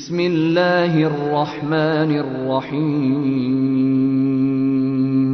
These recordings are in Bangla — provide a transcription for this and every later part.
بسم الله الرحمن الرحيم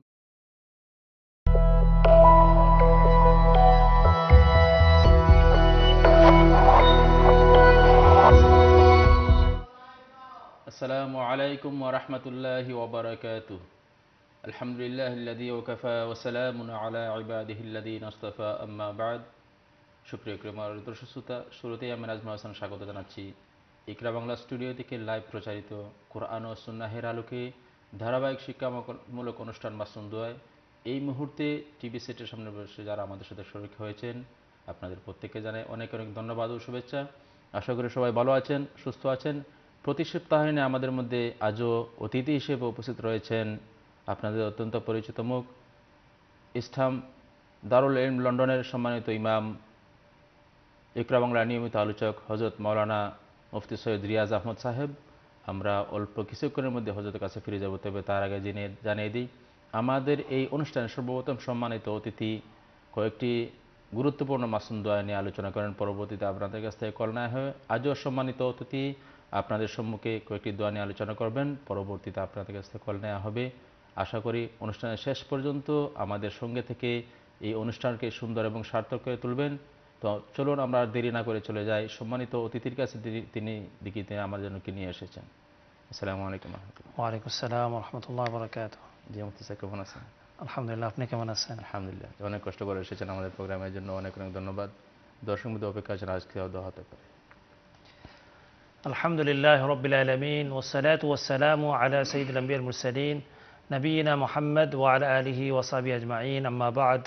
السلام عليكم ورحمة الله وبركاته الحمد لله الذي وكفى وسلام على عباده الذين اصطفى أما بعد শুকরিয়া ক্রমার দর্শক শ্রোতা শুরুতেই আমি নাজমুল হাসান স্বাগত জানাচ্ছি ইকরা বাংলা স্টুডিও থেকে লাইভ প্রচারিত কোরআন ও সুন্নাহের আলোকে ধারাবাহিক শিক্ষামূলক অনুষ্ঠান মাসনুন দোয়ায় এই মুহূর্তে টিভি সেটের সামনে বসে যারা আমাদের সাথে শরীক হয়েছেন আপনাদের প্রত্যেককে জানাই অনেক অনেক ধন্যবাদ ও শুভেচ্ছা। আশা করি সবাই ভালো আছেন, সুস্থ আছেন। প্রতি সপ্তাহে আমাদের মধ্যে আজও অতিথি হিসেবে উপস্থিত রয়েছেন আপনাদের অত্যন্ত পরিচিত মুখ, ইসলাম দারুল ইলম লন্ডনের সম্মানিত ইমাম, ইকরা বাংলার নিয়মিত আলোচক হযরত মাওলানা মুফতি সৈয়দ রিয়াজ আহমদ সাহেব। আমরা অল্প কিছুক্ষণের মধ্যে হযরতের কাছে ফিরে যাব, তবে তার আগে জানিয়ে দিই আমাদের এই অনুষ্ঠানে সর্বপ্রথম সম্মানিত অতিথি কয়েকটি গুরুত্বপূর্ণ মাসনুন দোয়া নিয়ে আলোচনা করেন, পরবর্তীতে আপনাদের কাছ থেকে কল নেওয়া হয়। আজও সম্মানিত অতিথি আপনাদের সম্মুখে কয়েকটি দোয়া নিয়ে আলোচনা করবেন, পরবর্তীতে আপনাদের কাছ থেকে কল নেওয়া হবে। আশা করি অনুষ্ঠানের শেষ পর্যন্ত আমাদের সঙ্গে থেকে এই অনুষ্ঠানকে সুন্দর এবং সার্থক করে তুলবেন। তো চলুন আমরা দেরি না করে চলে যাই সম্মানিত অতিথির কাছে, তিনি আমার জন্য কি নিয়ে এসেছেন। আসসালামু আলাইকুম। ওয়ালাইকুম আসসালাম ওয়া রাহমাতুল্লাহি ওয়া বারাকাতুহু। জি মুফতি সাহেব কেমন আছেন? আলহামদুলিল্লাহ, আপনি কেমন আছেন? আলহামদুলিল্লাহ, অনেক কষ্ট করে এসেছেন আমাদের প্রোগ্রামের জন্য, অনেক অনেক ধন্যবাদ। দর্শক মধ্যে অপেক্ষা আছেন আজকে দোয়া হতে পারে। আলহামদুলিল্লাহ রাব্বিল আলামিন ওয়াস সালাতু ওয়াস সালামু আলা সাইয়্যিদিল আম্বিয়াল মুরসালিন নবিয়িনা মুহাম্মদ ওয়া আলা আলিহি ওয়া সাহবিহি আজমাইন, আম্মা বা'দ।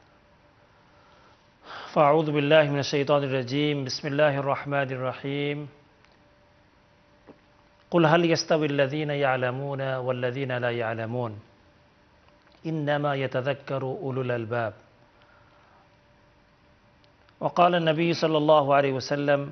فأعوذ بالله من الشيطان الرجيم بسم الله الرحمن الرحيم قل هل يستوي الذين يعلمون والذين لا يعلمون إنما يتذكر أولو الألباب وقال النبي صلى الله عليه وسلم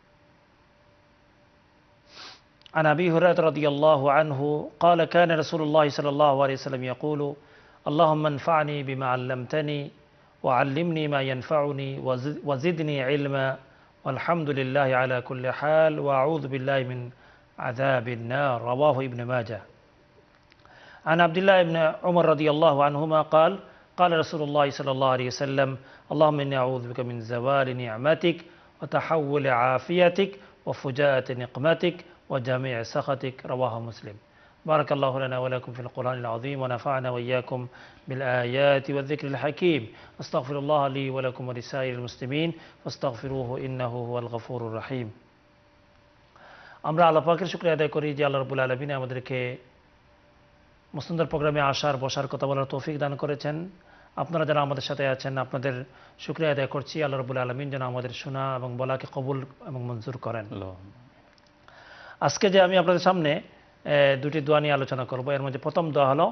عن أبي هريرة رضي الله عنه قال كان رسول الله صلى الله عليه وسلم يقول اللهم انفعني بما علمتني وعلمني ما ينفعني وزدني علما والحمد لله على كل حال وأعوذ بالله من عذاب النار. رواه ابن ماجه. عن عبد الله بن عمر رضي الله عنهما قال قال رسول الله صلى الله عليه وسلم اللهم إني أعوذ بك من زوال نعمتك وتحول عافيتك وفجاءة نقمتك وجميع سخطك. رواه مسلم. بارك الله لنا ولكم في القرآن العظيم ونفعنا وإياكم بالآيات والذكر الحكيم. أستغفر الله لي ولكم ولسائر المسلمين فاستغفروه إنه هو الغفور الرحيم. আমরা আল্লাহ পাকের শুকরিয়া আদায় করি যে আল্লাহ রাব্বুল আলামিন আমাদেরকে মুসলিমদের প্রোগ্রামে আসার বসার কথা বলার তৌফিক দান করেছেন। আপনারা যারা আমাদের সাথে আছেন আপনাদের শুকরিয়া আদায় করছি। আল্লাহ রাব্বুল আলামিন যেন আমাদের শোনা এবং বলাকে কবুল এবং মঞ্জুর করেন। আজকে যে আমি আপনাদের সামনে দুটি দোয়া নিয়ে আলোচনা করব, এর মধ্যে প্রথম দোয়া হলো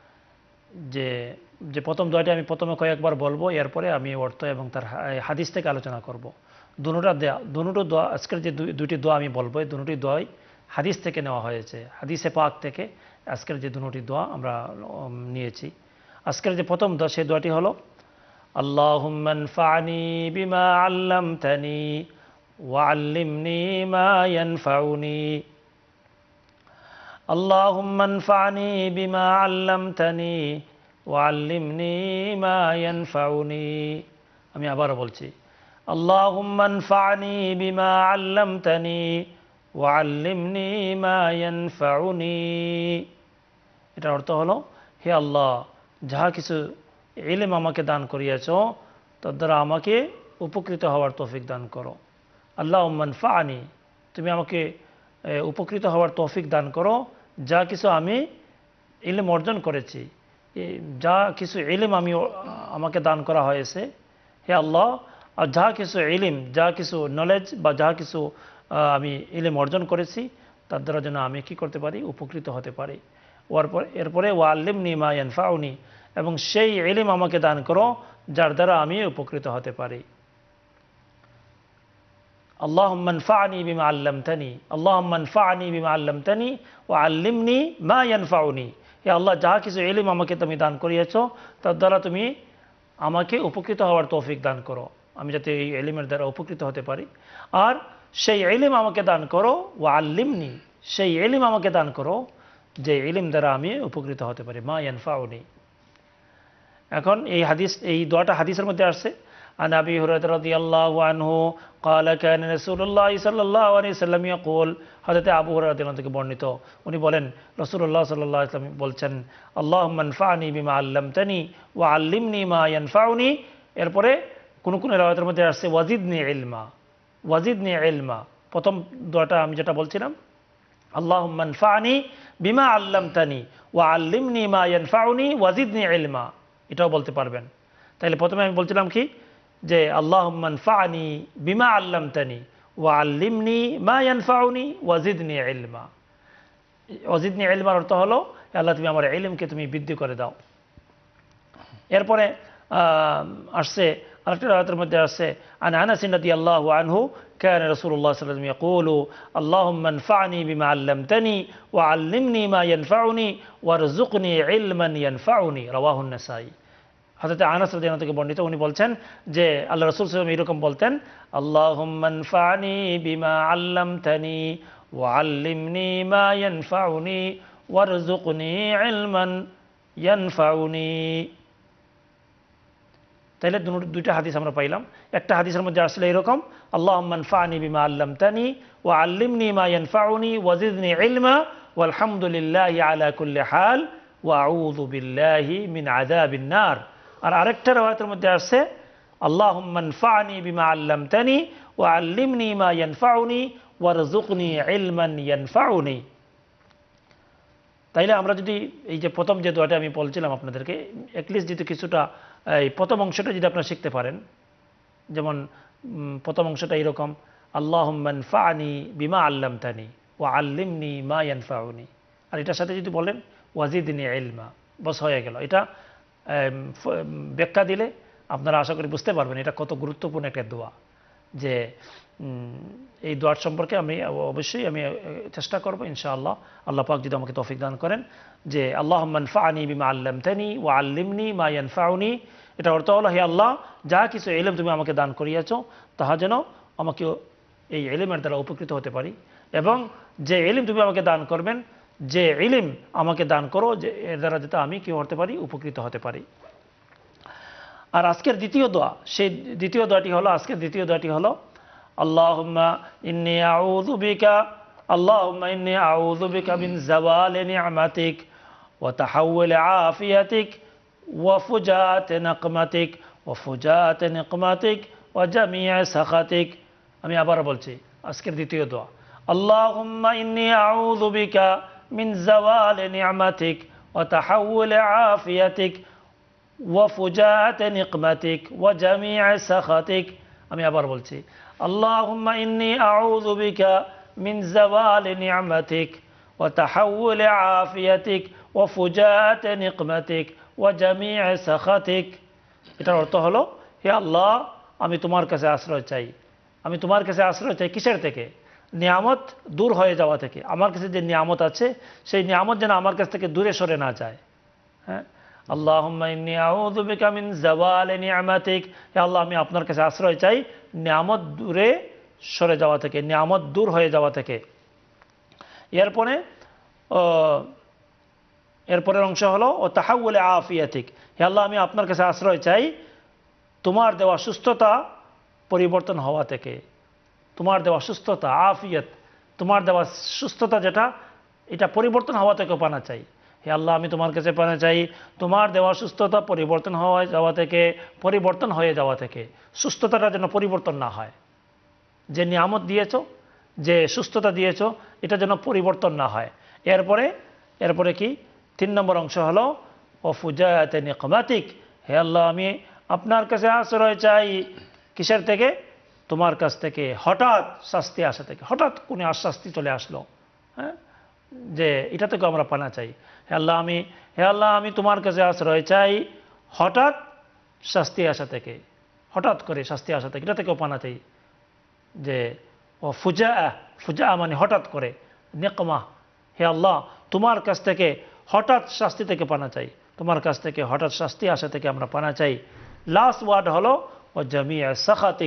যে প্রথম দোয়াটি আমি প্রথমে কয়েকবার বলবো, এরপরে আমি অর্থ এবং তার হাদিস থেকে আলোচনা করব। দুটো দোয়া, আজকের যে দুটি দোয়া আমি বলবো এই দুটি দোয়াই হাদিস থেকে নেওয়া হয়েছে, হাদিসে পাক থেকে আজকের যে দুটি দোয়া আমরা নিয়েছি। আজকের যে প্রথম দোয়া সেই দোয়াটি হলো আল্লাহুম্মা আনফা'নি বিমা আল্লামতানি ওয়া আল্লিমনি মা ইয়ানফাউনি আল্লাহুম্মা আনফা'নি বিমা আল্লামতানি ওয়া আল্লিমনি মা ইয়ানফাউনি। আমি আবারও বলছি আল্লাহুম্মা আনফা'নি বিমা আল্লামতানি ওয়া আল্লিমনি মা ইয়ানফাউনি। এটার অর্থ হলো, হে আল্লাহ, যাহা কিছু ইলম আমাকে দান করিয়াছো তার দ্বারা আমাকে উপকৃত হওয়ার তৌফিক দান করো। আল্লাহুম্মা আনফা'নি, তুমি আমাকে উপকৃত হওয়ার তৌফিক দান করো যা কিছু আমি ইলম অর্জন করেছি, যা কিছু ইলম আমাকে দান করা হয়েছে। হে আল্লাহ, আর যা কিছু ইলম, যা কিছু নলেজ বা যা কিছু আমি ইলম অর্জন করেছি তার দ্বারা যেন আমি কি করতে পারি, উপকৃত হতে পারি। এরপরে ওয়া আল্লিমনি মা ইয়ানফাউনি, এবং সেই ইলম আমাকে দান করো যার দ্বারা আমি উপকৃত হতে পারি। আল্লাহুম্মা আনফা'নি বিমা আল্লামতানি আল্লাহুম্মা আনফা'নি বিমা আল্লামতানি ওয়া আল্লিমনি মা ইয়ানফাউনি। হে আল্লাহ, যা কিছু ইলম আমাকে তুমি দান করিয়েছো তার দ্বারা তুমি আমাকে উপকৃত হওয়ার তৌফিক দান করো, আমি যাতে এই ইলমের দ্বারা উপকৃত হতে পারি। আর সেই ইলম আমাকে দান করো, ওয়া আল্লিমনি, সেই ইলম আমাকে দান করো যে ইলম দ্বারা আমি উপকৃত হতে পারি, মা ইয়ানফাউনি। এখন এই দোয়াটা হাদিসের মধ্যে আসছে। আন আবি হুরায়রা রাদিয়াল্লাহু আনহু قال كان رسول الله صلى الله عليه وسلم يقول, হযরত আবু হুরায়রা রাদিয়াল্লাহু থেকে বর্ণিত, উনি বলেন রাসূলুল্লাহ সাল্লাল্লাহু আলাইহি ওয়াসাল্লাম বলছেন, আল্লাহুম্মা আনফা'নি বিমা আল্লামতানি ওয়া আল্লিমনি মা ইয়ানফাউনি। এরপরে কোন কোন riwayat-এর মধ্যে আসছে ওয়াজিদনি ইলমা, ওয়াজিদনি ইলমা। প্রথম দোয়াটা আমি যেটা বলছিলাম, আল্লাহুম্মা আনফা'নি বিমা আল্লামতানি ওয়া আল্লিমনি মা ইয়ানফাউনি ওয়াজিদনি ইলমা, এটাও বলতে পারবেন। তাহলে প্রথমে আমি বলছিলাম কি, যে আল্লাহুম্মা আনফা'নি বিমা আল্লামতানি ওয়া আল্লিমনি মা ইয়ানফাউনি ওয়াজিদনি ইলমা। ওয়াজিদনি ইলমার অর্থ হলো, আল্লাহ তুমি আমার ইলমকে তুমি বৃদ্ধি করে দাও। এরপরে আসছে আরেকটা রাওয়াতের মধ্যে আসছে, আন আনাস রাদিয়াল্লাহু আনহু কানা রাসূলুল্লাহ সাল্লাল্লাহু আলাইহি ওয়াসাল্লাম ইয়াকুলু আল্লাহুম্মা আনফা'নি বিমা আল্লামতানি ওয়া আল্লিমনি মা ইয়ানফাউনি ওয়ারযুকনি ইলমান ইয়ানফাউনি, রাওয়াহু আন-নাসাই। হযরত আনাস রাদিয়াল্লাহু থেকে বর্ণিত, উনি বলছেন যে আল্লাহ রাসূল সাল্লাল্লাহু আলাইহি ওয়াসাল্লাম এরকম বলতেন, আল্লাহুম্মা আনফা'নি বিমা আল্লামতানি ওয়া আল্লিমনি মা ইয়ানফাউনি ওয়ারযুকনি ইলমান ইয়ানফাউনি। তাহলে দুইটা হাদিস আমরা পাইলাম। একটা হাদিসের মধ্যে আসলে এরকম, আল্লাহুম্মা আনফা'নি বিমা আল্লামতানি ওয়া আল্লিমনি মা ইয়ানফাউনি ওয়াজিদনি ইলমা ওয়ালহামদুলিল্লাহি আলা কুল্লি হাল ওয়া আউযু বিল্লাহি মিন আযাবিন নার। আর আরেকটা riwayat-এর মধ্যে আসছে, আল্লাহুম্মা আনফা'নি বিমা আল্লামতানি ওয়া আল্লিমনি মা ইয়ানফাউনি ওয়ারযুকনি ইলমান ইয়ানফাউনি। তাইলে আমরা যদি এই যে প্রথম যে দোয়াটা আমি বলছিলাম আপনাদেরকে, অ্যাটলিস্ট যদি কিছুটা এই প্রথম অংশটা যদি আপনারা শিখতে পারেন, যেমন প্রথম অংশটা এরকম, আল্লাহুম্মা আনফা'নি বিমা আল্লামতানি ওয়া আল্লিমনি মা ইয়ানফাউনি, আর এটার সাথে যদি বলেন ওয়াজিদনি ইলমা, বস হয়ে গেল। এটা ব্যাখ্যা দিলে আপনারা আশা করি বুঝতে পারবেন এটা কত গুরুত্বপূর্ণ একটা দোয়া। যে এই দোয়ার সম্পর্কে আমি অবশ্যই চেষ্টা করব ইনশাআল্লাহ, আল্লাহ পাক যদি আমাকে তৌফিক দান করেন, যে আল্লাহুম্মা আনফা'নি বিমা আল্লামতানি ওয়া আল্লিমনি মা ইয়ানফাউনি। এটা অর্থ হলো, হে আল্লাহ, যা কিছু ইলম তুমি আমাকে দান করিয়েছো তাহা যেন আমাকে এই ইলমের দ্বারা উপকৃত হতে পারি, এবং যে ইলম তুমি আমাকে দান করবেন, যে ইলম আমাকে দান করো, যে এর দ্বারা যাতে আমি কি হতে পারি, উপকৃত হতে পারি। আর আজকের দ্বিতীয় দোয়া, সেই দ্বিতীয় দোয়াটি হলো, আজকের দ্বিতীয় দোয়াটি হলো, আল্লাহুম্মা ইন্নী আউযু বিকা মিন যাওয়ালি নি'মাতিক ওয়া তাহাওযুলি আফিয়াতিক ওয়া ফুজাতি নিকমাতিক ওয়া জামি'i সাখাতিক। আমি আবার বলছি, আজকের দ্বিতীয় দোয়া, আল্লাহুম্মা ইন্নী আউযু বিকা মিন যাওয়ালি নি'মাতিক ওয়া তাহাওযুলি আফিয়াতিক ওয়া ফুজাতি নিকমাতিক ওয়া জামি'i সাখাতিক। আমি আবার বলছি, আল্লাহুম্মা ইন্নী আউযু বিকা মিন যাওয়ালি নি'মাতিক ওয়া তাহাওযুলি আফিয়াতিক ওয়া ফুজাতি নিকমাতিক ওয়া জামি'i সাখাতিক। এটার অর্থ হলো, হে আল্লাহ, আমি তোমার কাছে আশ্রয় চাই। আমি তোমার কাছে আশ্রয় চাই কিসের থেকে? নিয়ামত দূর হয়ে যাওয়া থেকে। আমার কাছে যে নিয়ামত আছে, সেই নিয়ামত যেন আমার কাছ থেকে দূরে সরে না যায়। হ্যাঁ, আল্লাহুম্মা ইন্নী আউযু বিকা মিন যাওয়ালি নি'মাতিক, হে আল্লাহ, আমি আপনার কাছে আশ্রয় চাই নিয়ামত দূরে সরে যাওয়া থেকে, নিয়ামত দূর হয়ে যাওয়া থেকে। এরপরের অংশ হলো, ও তাহাওযুলি আফিয়াতিক, হে আল্লাহ, আমি আপনার কাছে আশ্রয় চাই তোমার দেওয়া সুস্থতা পরিবর্তন হওয়া থেকে। তোমার দেওয়া সুস্থতা, আফিয়াত, তোমার দেওয়া সুস্থতা যেটা, এটা পরিবর্তন হওয়া থেকে পানা চাই। হে আল্লাহ, আমি তোমার কাছে পানা চাই তোমার দেওয়া সুস্থতা পরিবর্তন হয়ে যাওয়া থেকে। সুস্থতাটা যেন পরিবর্তন না হয়। যে নিয়ামত দিয়েছো, যে সুস্থতা দিয়েছো, এটা যেন পরিবর্তন না হয়। এরপরে কি 3 নম্বর অংশ হলো, ও ফুজাতি নিকমাতিক, হে আল্লাহ, আমি আপনার কাছে আশ্রয় চাই কিসের থেকে? তোমার কাছ থেকে হঠাৎ শাস্তি আসা থেকে। হঠাৎ কোনো শাস্তি চলে আসলো, হ্যাঁ, যে এটা থেকে আমরা পানা চাই। হে আল্লাহ, আমি তোমার কাছে আশ্রয় চাই হঠাৎ শাস্তি আসা থেকে, হঠাৎ করে শাস্তি আসা থেকে, এটা থেকেও পানা চাই। যে ও ফুজা মানে হঠাৎ করে, নিকমা, হে আল্লাহ, তোমার কাছ থেকে হঠাৎ শাস্তি থেকে পানা চাই, তোমার কাছ থেকে হঠাৎ শাস্তি আসা থেকে আমরা পানা চাই। লাস্ট ওয়ার্ড হলো, ও জামি'i সাখাতিক,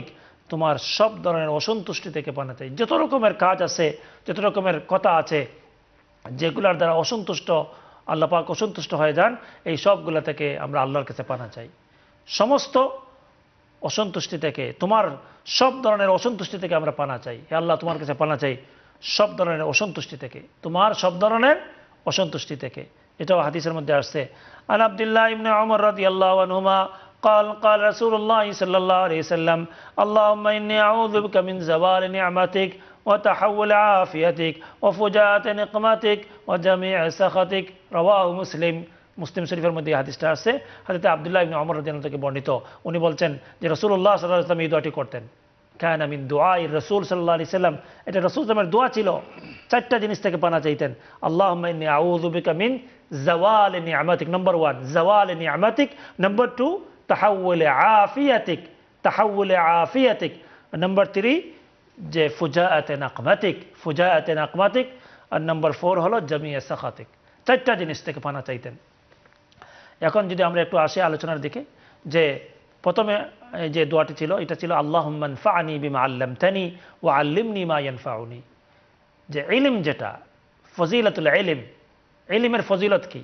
তোমার সব ধরনের অসন্তুষ্টি থেকে পানা চাই। যত রকমের কাজ আছে, যত রকমের কথা আছে যেগুলোর দ্বারা আল্লাহ পাক অসন্তুষ্ট হয়ে যান, এই সবগুলা থেকে আমরা আল্লাহর কাছে পানা চাই। সমস্ত অসন্তুষ্টি থেকে, তোমার সব ধরনের অসন্তুষ্টি থেকে আমরা পানা চাই। হে আল্লাহ, তোমার কাছে পানা চাই সব ধরনের অসন্তুষ্টি থেকে, তোমার সব ধরনের অসন্তুষ্টি থেকে। এটাও হাদিসের মধ্যে আসছে। আন আব্দুল্লাহ ইবনে ওমর রাদিয়াল্লাহু আনহুমা قال قال رسول الله صلى الله عليه وسلم اللهم إني أعوذ بك من زوال نعمتك وتحول عافيتك وفجاءة نقمتك وجميع سخطك رواه مسلم। মুসলিম শরীফের মধ্যে এই হাদিসটা আছে। হযরত আব্দুল্লাহ ইবনে ওমর রাদিয়াল্লাহু আনহু থেকে বর্ণিত। উনি বলছেন যে রাসূলুল্লাহ সাল্লাল্লাহু আলাইহি ওয়াসাল্লাম এই দোয়াটি করতেন। কানা মিন দুআইর রাসূল সাল্লাল্লাহু আলাইহি ওয়াসাল্লাম, এটা রাসূল সাল্লামের দোয়া ছিল। চারটা জিনিস থেকে পানা চাইতেন। আল্লাহুম্মা ইন্নী আউযু বিকা মিন যাওয়ালি নি'মাতিক, নাম্বার 1 যাওয়ালি নি'মাতিক, নাম্বার 2 তাহাউলে আফিয়াতিক, তাহাউলে আফিয়াতিক, নাম্বার 3 যে ফুজাআতে নাকমাতিক, ফুজাআতে নাকমাতিক, আর নাম্বার 4 হলো জামিয়া সাখাতিক। চারটা জিনিস থেকে পানা চাইতেন। এখন যদি আমরা একটু আসি আলোচনার দিকে, যে প্রথমে যে দোয়াটি ছিল এটা ছিল আল্লাহুম্মা আনফা'নি বিমা আল্লামতানি ওয়া আল্লিমনি মা ইয়ানফাউনি। যে ইলম, যেটা ফজিলাতুল ইলম, ইলমের ফজিলত কি?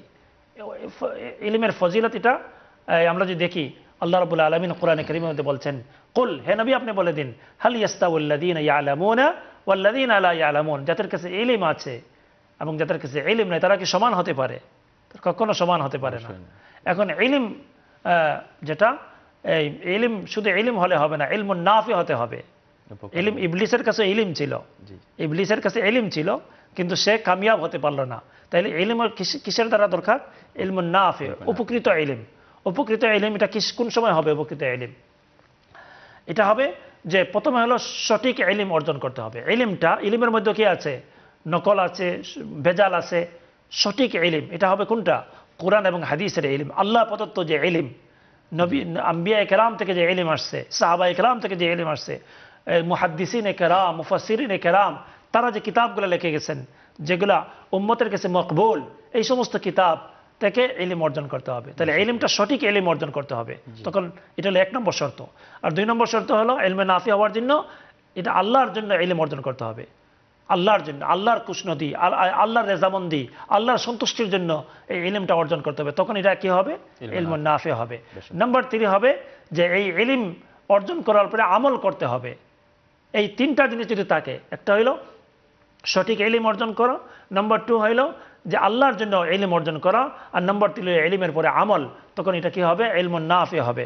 ইলমের ফজিলত এটা আমরা যদি দেখি, আল্লাহ রাব্বুল আলামিন কোরআনে কারীমের মধ্যে বলছেন, কুল, হে নবী আপনি বলে দিন, হাল ইয়াস্তাউল্লাযীনা ইয়ালামুনা ওয়াল্লাযীনা লা ইয়ালামুন, যাদের কাছে ইলম আছে এবং যাদের কাছে ইলম নেই তারা কি সমান হতে পারে? কখনো সমান হতে পারে না। এখন ইলম যেটা, এই ইলম শুধু ইলম হলে হবে না, ইলমুন নাফি হতে হবে। ইলম, ইবলিসের কাছে ইলম ছিল, ইবলিসের কাছে ইলম ছিল, কিন্তু সে কামিয়াব হতে পারলো না। তাইলে ইলম কিসের দ্বারা দরকার? ইলমুন নাফি, উপকৃত ইলম। উপকৃত ইলম এটা কোন সময় হবে? উপকৃত ইলম এটা হবে যে প্রথমে হলো সঠিক ইলম অর্জন করতে হবে। ইলমের মধ্যে কি আছে? নকল আছে, ভেজাল আছে। সঠিক ইলম এটা হবে কোনটা? কোরআন এবং হাদিসের ইলম, আল্লাহ প্রদত্ত যে ইলম, নবী আম্বিয়া কেরাম থেকে যে ইলম আসছে, সাহাবায়ে কেরাম থেকে যে ইলম আসছে, মুহাদ্দিসিনে কেরাম, মুফাসসিরিনে কেরাম, তারা যে কিতাবগুলো লিখে গেছেন, যেগুলা উম্মতের কাছে মকবুল, এই সমস্ত কিতাব থেকে ইলম অর্জন করতে হবে। তাহলে ইলমটা সঠিক ইলম অর্জন করতে হবে। তখন এটা হলো 1 নম্বর শর্ত। আর 2 নম্বর শর্ত হলো ইলমে নাফি হওয়ার জন্য এটা আল্লাহর জন্য ইলম অর্জন করতে হবে। আল্লাহর জন্য, আল্লাহর কুশনদি, আল্লাহর রেজামন্দি, আল্লাহর সন্তুষ্টির জন্য এই ইলমটা অর্জন করতে হবে। তখন এটা কি হবে? ইলমুন নাফি হবে। নাম্বার 3 হবে যে এই ইলম অর্জন করার পরে আমল করতে হবে। এই 3টা জিনিস যদি থাকে, একটা হইলো সঠিক ইলম অর্জন করা, নাম্বার 2 হইলো যে আল্লাহর জন্য ইলম অর্জন করা, আর নাম্বার 3 হলো ইলমের পরে আমল, তখন এটা কি হবে? ইলমুন নাফি হবে।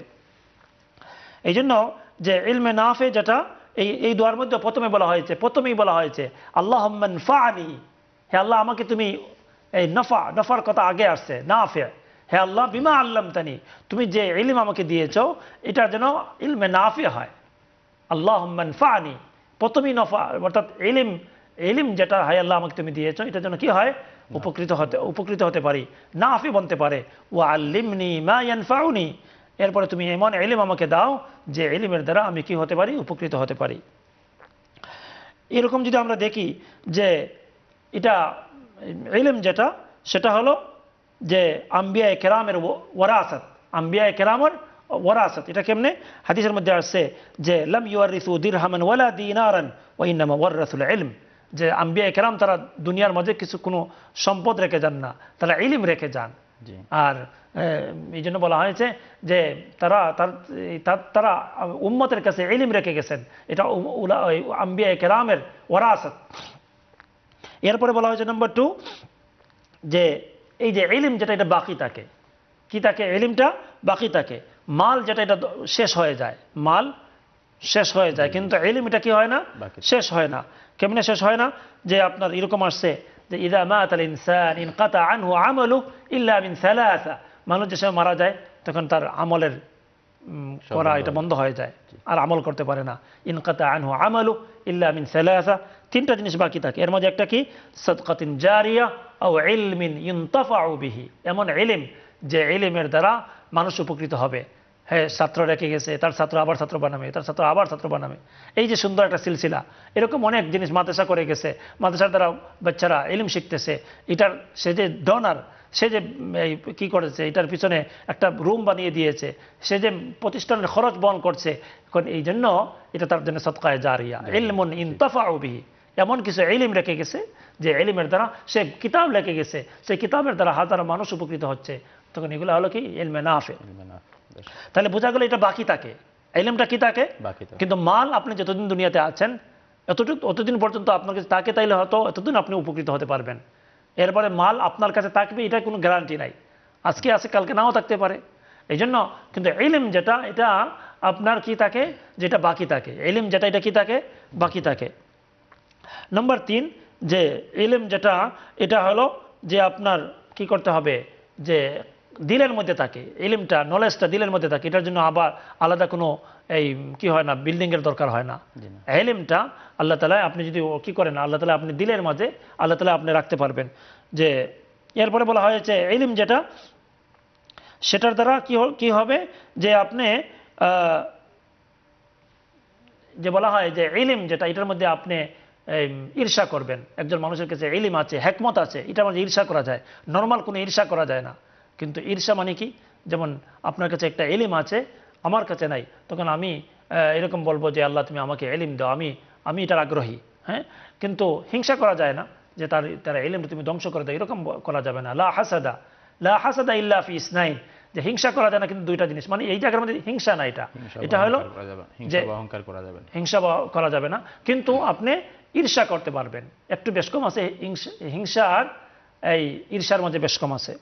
এই জন্য যে ইলমে নাফি যেটা এই দোয়ার মধ্যে প্রথমেই বলা হয়েছে আল্লাহুম্মা আনফা'নি, হে আল্লাহ আমাকে তুমি, এই নফার কথা আগে আসছে, নাফি, হে আল্লাহ বিমা আল্লামতানি, তুমি যে ইলম আমাকে দিয়েছো এটা যেন ইলমে নাফি হয়। আল্লাহুম্মা আনফা'নি, প্রথমেই নফা, অর্থাৎ ইলম যেটা, হে আল্লাহ আমাকে তুমি দিয়েছো, এটা যেন কি হয়? উপকৃত হতে পারি, নাফি বনতে পারে। ওয়া আল্লিমনি মা ইয়ানফাউনি, এরপরে তুমি এমন ইলম আমাকে দাও যে ইলমের দ্বারা আমি কি হতে পারি? উপকৃত হতে পারি। এরকম যদি আমরা দেখি যে এটা ইলম যেটা, সেটা হলো যে আম্বিয়া কেরামের ওয়ারাসাত, আম্বিয়া কেরামের ওয়ারাসাত। এটা কেমনে? হাদিসের মধ্যে আসছে যে লাম ইউয়ারিসু দিরহামান ওয়ালা দিনারান ওয়া ইন্নামা ওয়ারাসুল ইলম, যে আম্বিয়া কেরাম তারা দুনিয়ার মধ্যে কোনো সম্পদ রেখে যান না, তারা ইলম রেখে যান। আর এই জন্য বলা হয়েছে যে তারা উম্মতের কাছে ইলম রেখে গেছেন, এটা আম্বিয়া কেরামের ওয়ারাসাত। এরপরে বলা হয়েছে নাম্বার 2 যে এই যে ইলম যেটা, এটা বাকি থাকে। কি থাকে? ইলমটা বাকি থাকে। মাল যেটা, এটা শেষ হয়ে যায়, মাল শেষ হয়ে যায়, কিন্তু ইলম এটা কি হয় না? শেষ হয় না। কেমনে শেষ হয় না? যে আপনার এরকম আসছে যে ইযা মাতাল ইনসান ইনকাতা আনহু আমালু ইল্লা মিন সালাসা, মানুষ যে সময় মারা যায় তখন তার আমলের করা এটা বন্ধ হয়ে যায়, আর আমল করতে পারে না। ইনকাতা আনহু আমালু ইল্লা মিন সালাসা, 3টা জিনিস বাকি থাকে। এর মধ্যে একটা কি? সাদকাতিন জারিয়া আও ইলমিন ইনতাফাউ বিহি, এমন ইলম যে ইলমের দ্বারা মানুষ উপকৃত হবে। হ্যাঁ, ছাত্র রেখে গেছে, তার ছাত্র আবার ছাত্র বানাবে, তার ছাত্র আবার ছাত্র বানাবে, এই যে সুন্দর একটা সিলসিলা। এরকম অনেক জিনিস মাদ্রাসা করে গেছে, মাদ্রাসার দ্বারা বাচ্চারা ইলম শিখতেছে। এটার সে যে ডোনার, সে যে কি করেছে, এটার পিছনে একটা রুম বানিয়ে দিয়েছে, সে যে প্রতিষ্ঠানের খরচ বহন করছে, এখন এই জন্য এটা তার জন্য সদকায়ে জারিয়া। ইলমুন ইনতাফাউ বিহি, এমন কিছু ইলম রেখে গেছে যে ইলমের দ্বারা সে কিতাব লিখে গেছে, সেই কিতাবের দ্বারা হাজার মানুষ উপকৃত হচ্ছে, তখন এগুলো হলো কি ইলমে নাফে। তাহলে বোঝা গেল এটা বাকি থাকে, ইলমটা কি থাকে, কিন্তু মাল আপনি যতদিন দুনিয়াতে আছেন অতদিন পর্যন্ত আপনার কাছে থাকে, তাইলে হয়তো এতদিন আপনি উপকৃত হতে পারবেন। এরপরে মাল আপনার কাছে থাকবে এটার কোনো গ্যারান্টি নাই, আজকে আছে কালকে নাও থাকতে পারে। এই জন্য কিন্তু ইলম যেটা, এটা আপনার কি থাকে, যেটা বাকি থাকে, ইলম যেটা এটা কি থাকে, বাকি থাকে। নম্বর 3, যে ইলম যেটা, এটা হলো যে আপনার কি করতে হবে, যে দিলের মধ্যে থাকে, ইলমটা নলেজটা দিলের মধ্যে থাকে, এটার জন্য আবার আলাদা কোনো এই কি হয় না, বিল্ডিং এর দরকার হয় না। ইলমটা আল্লাহ তাআলা আপনি যদি কি করেন, আল্লাহ তাআলা আপনি দিলের মাঝে আল্লাহ তাআলা আপনি রাখতে পারবেন। যে এরপরে বলা হয়েছে ইলম যেটা, সেটার দ্বারা কি হবে, যে আপনি যে বলা হয় যে ইলম যেটা, এটার মধ্যে আপনি ঈর্ষা করবেন। একজন মানুষের কাছে ইলম আছে, হিকমত আছে, এটার মধ্যে ঈর্ষা করা যায়, নরমাল কোনো ঈর্ষা করা যায় না। কিন্তু ঈর্ষা মানে কি, যেমন আপনার কাছে একটা ইলম আছে, আমার কাছে নাই, তখন আমি এরকম বলবো যে আল্লাহ তুমি আমাকে ইলম দাও, আমি এটার আগ্রহী। হ্যাঁ, কিন্তু হিংসা করা যায় না যে তার ইলমটা তুমি ধ্বংস করে দাও, এরকম করা যাবে না। লা হাসাদা ইল্লা ফি ইসনাইন, যে হিংসা করা যায় না কিন্তু দুইটা জিনিস, মানে এই জায়গার মধ্যে হিংসা না, এটা হলো যে হিংসা করা যাবে না, কিন্তু আপনি ঈর্ষা করতে পারবেন। একটু বেশ কম আছে হিংসা আর এই ঈর্ষার মধ্যে বেশ কম আছে।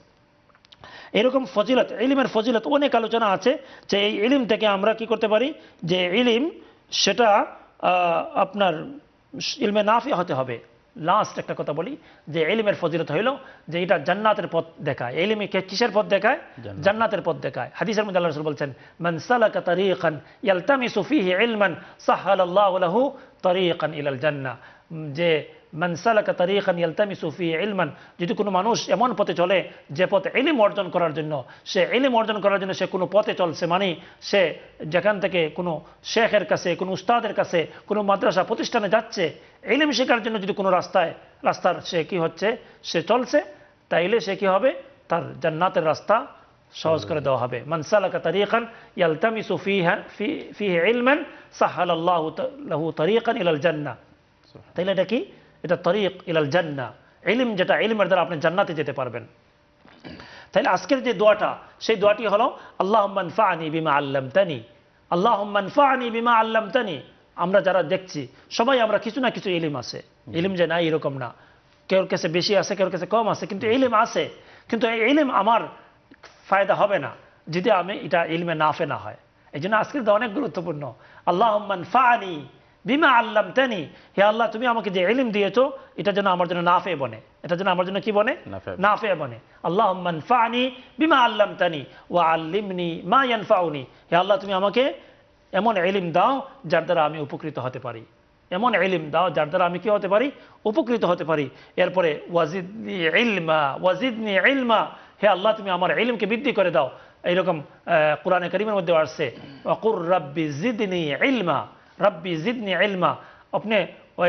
এরকম ফজিলত, ইলমের ফজিলত অনেক আলোচনা আছে, যে এই ইলম থেকে আমরা কি করতে পারি, যে ইলম সেটা আপনার ইলমে নাফি হতে হবে। লাস্ট একটা কথা বলি, যে ইলমের ফজিলত হইল যে এটা জান্নাতের পথ দেখায়। ইলমে কিসের পথ দেখায়, জান্নাতের পথ দেখায়। হাদিসের মধ্যে আল্লাহ রাসূল বলছেন, মান সালাকা তারিকান ইয়ালতামিসু ফিহি ইলমান সাহালাল্লাহু লাহু তারিকান ইলাল জান্নাহ, যে মান সালাকা তারিকান ইয়ালতামিসু ফিহি ইলমান, যদি কোনো মানুষ এমন পথে চলে যে পথে ইলম অর্জন করার জন্য, সে ইলম অর্জন করার জন্য সে কোনো পথে চলছে, মানে সে যেখান থেকে কোনো শেখের কাছে, কোনো উস্তাদের কাছে, কোনো মাদ্রাসা প্রতিষ্ঠানে যাচ্ছে ইলম শেখার জন্য, যদি কোনো রাস্তার সে কি হচ্ছে, সে চলছে, তাইলে সে কি হবে, তার জান্নাতের রাস্তা সহজ করে দেওয়া হবে। মান সালাকা তারিকান ইয়ালতামিসু ফিহি ইলমান সাহালাল্লাহু লাহু তারিকান ইলাল জান্নাহ। তাইলে এটা কি, এটা তরিক ইলাল জান্নাহ, ইলম যেটা, ইলমের দ্বারা আপনি জান্নাতে যেতে পারবেন। তাহলে আজকের যে দোয়াটা, সেই দোয়াটি হলো আল্লাহুম্মা আনফা'নি বিমা আল্লামতানি, আল্লাহুম্মা আনফা'নি বিমা আল্লামতানি। আমরা যারা দেখছি সবাই আমরা কিছু না কিছু ইলম আছে, ইলম যে নাই এরকম না, কেউর কাছে বেশি আছে, কেউর কাছে কম আছে, কিন্তু ইলম আছে। কিন্তু এই ইলম আমার ফায়দা হবে না যদি আমি এটা ইলমে নাফে না হয়। এই জন্য আজকের দোয়া অনেক গুরুত্বপূর্ণ। আল্লাহুম্মা আনফা'নি বিমা আল্লামতানি, হে আল্লাহ তুমি আমাকে যে ইলম দিয়েছো এটা যেন আমার জন্য নাফে বনে, এটা যেন আমার জন্য কি বনে, নাফে বনে। আল্লাহুম্মা আনফা'নি বিমা আল্লামতানি ওয়া আল্লিমনি মা ইয়ানফাউনি, হে আল্লাহ তুমি আমাকে এমন ইলম দাও যার দ্বারা আমি উপকৃত হতে পারি, এমন ইলম দাও যার দ্বারা আমি কি হতে পারি, উপকৃত হতে পারি। এরপরে ওয়াজিদনি ইলমা, হে আল্লাহ তুমি আমার ইলমকে বৃদ্ধি করে দাও। এইরকম কোরআনে কারীমের মধ্যে আসছে, ওয়াকুর রাব্বি জিদনি ইলমা, রাব্বি জিদনি ইলমা। আপনি ওই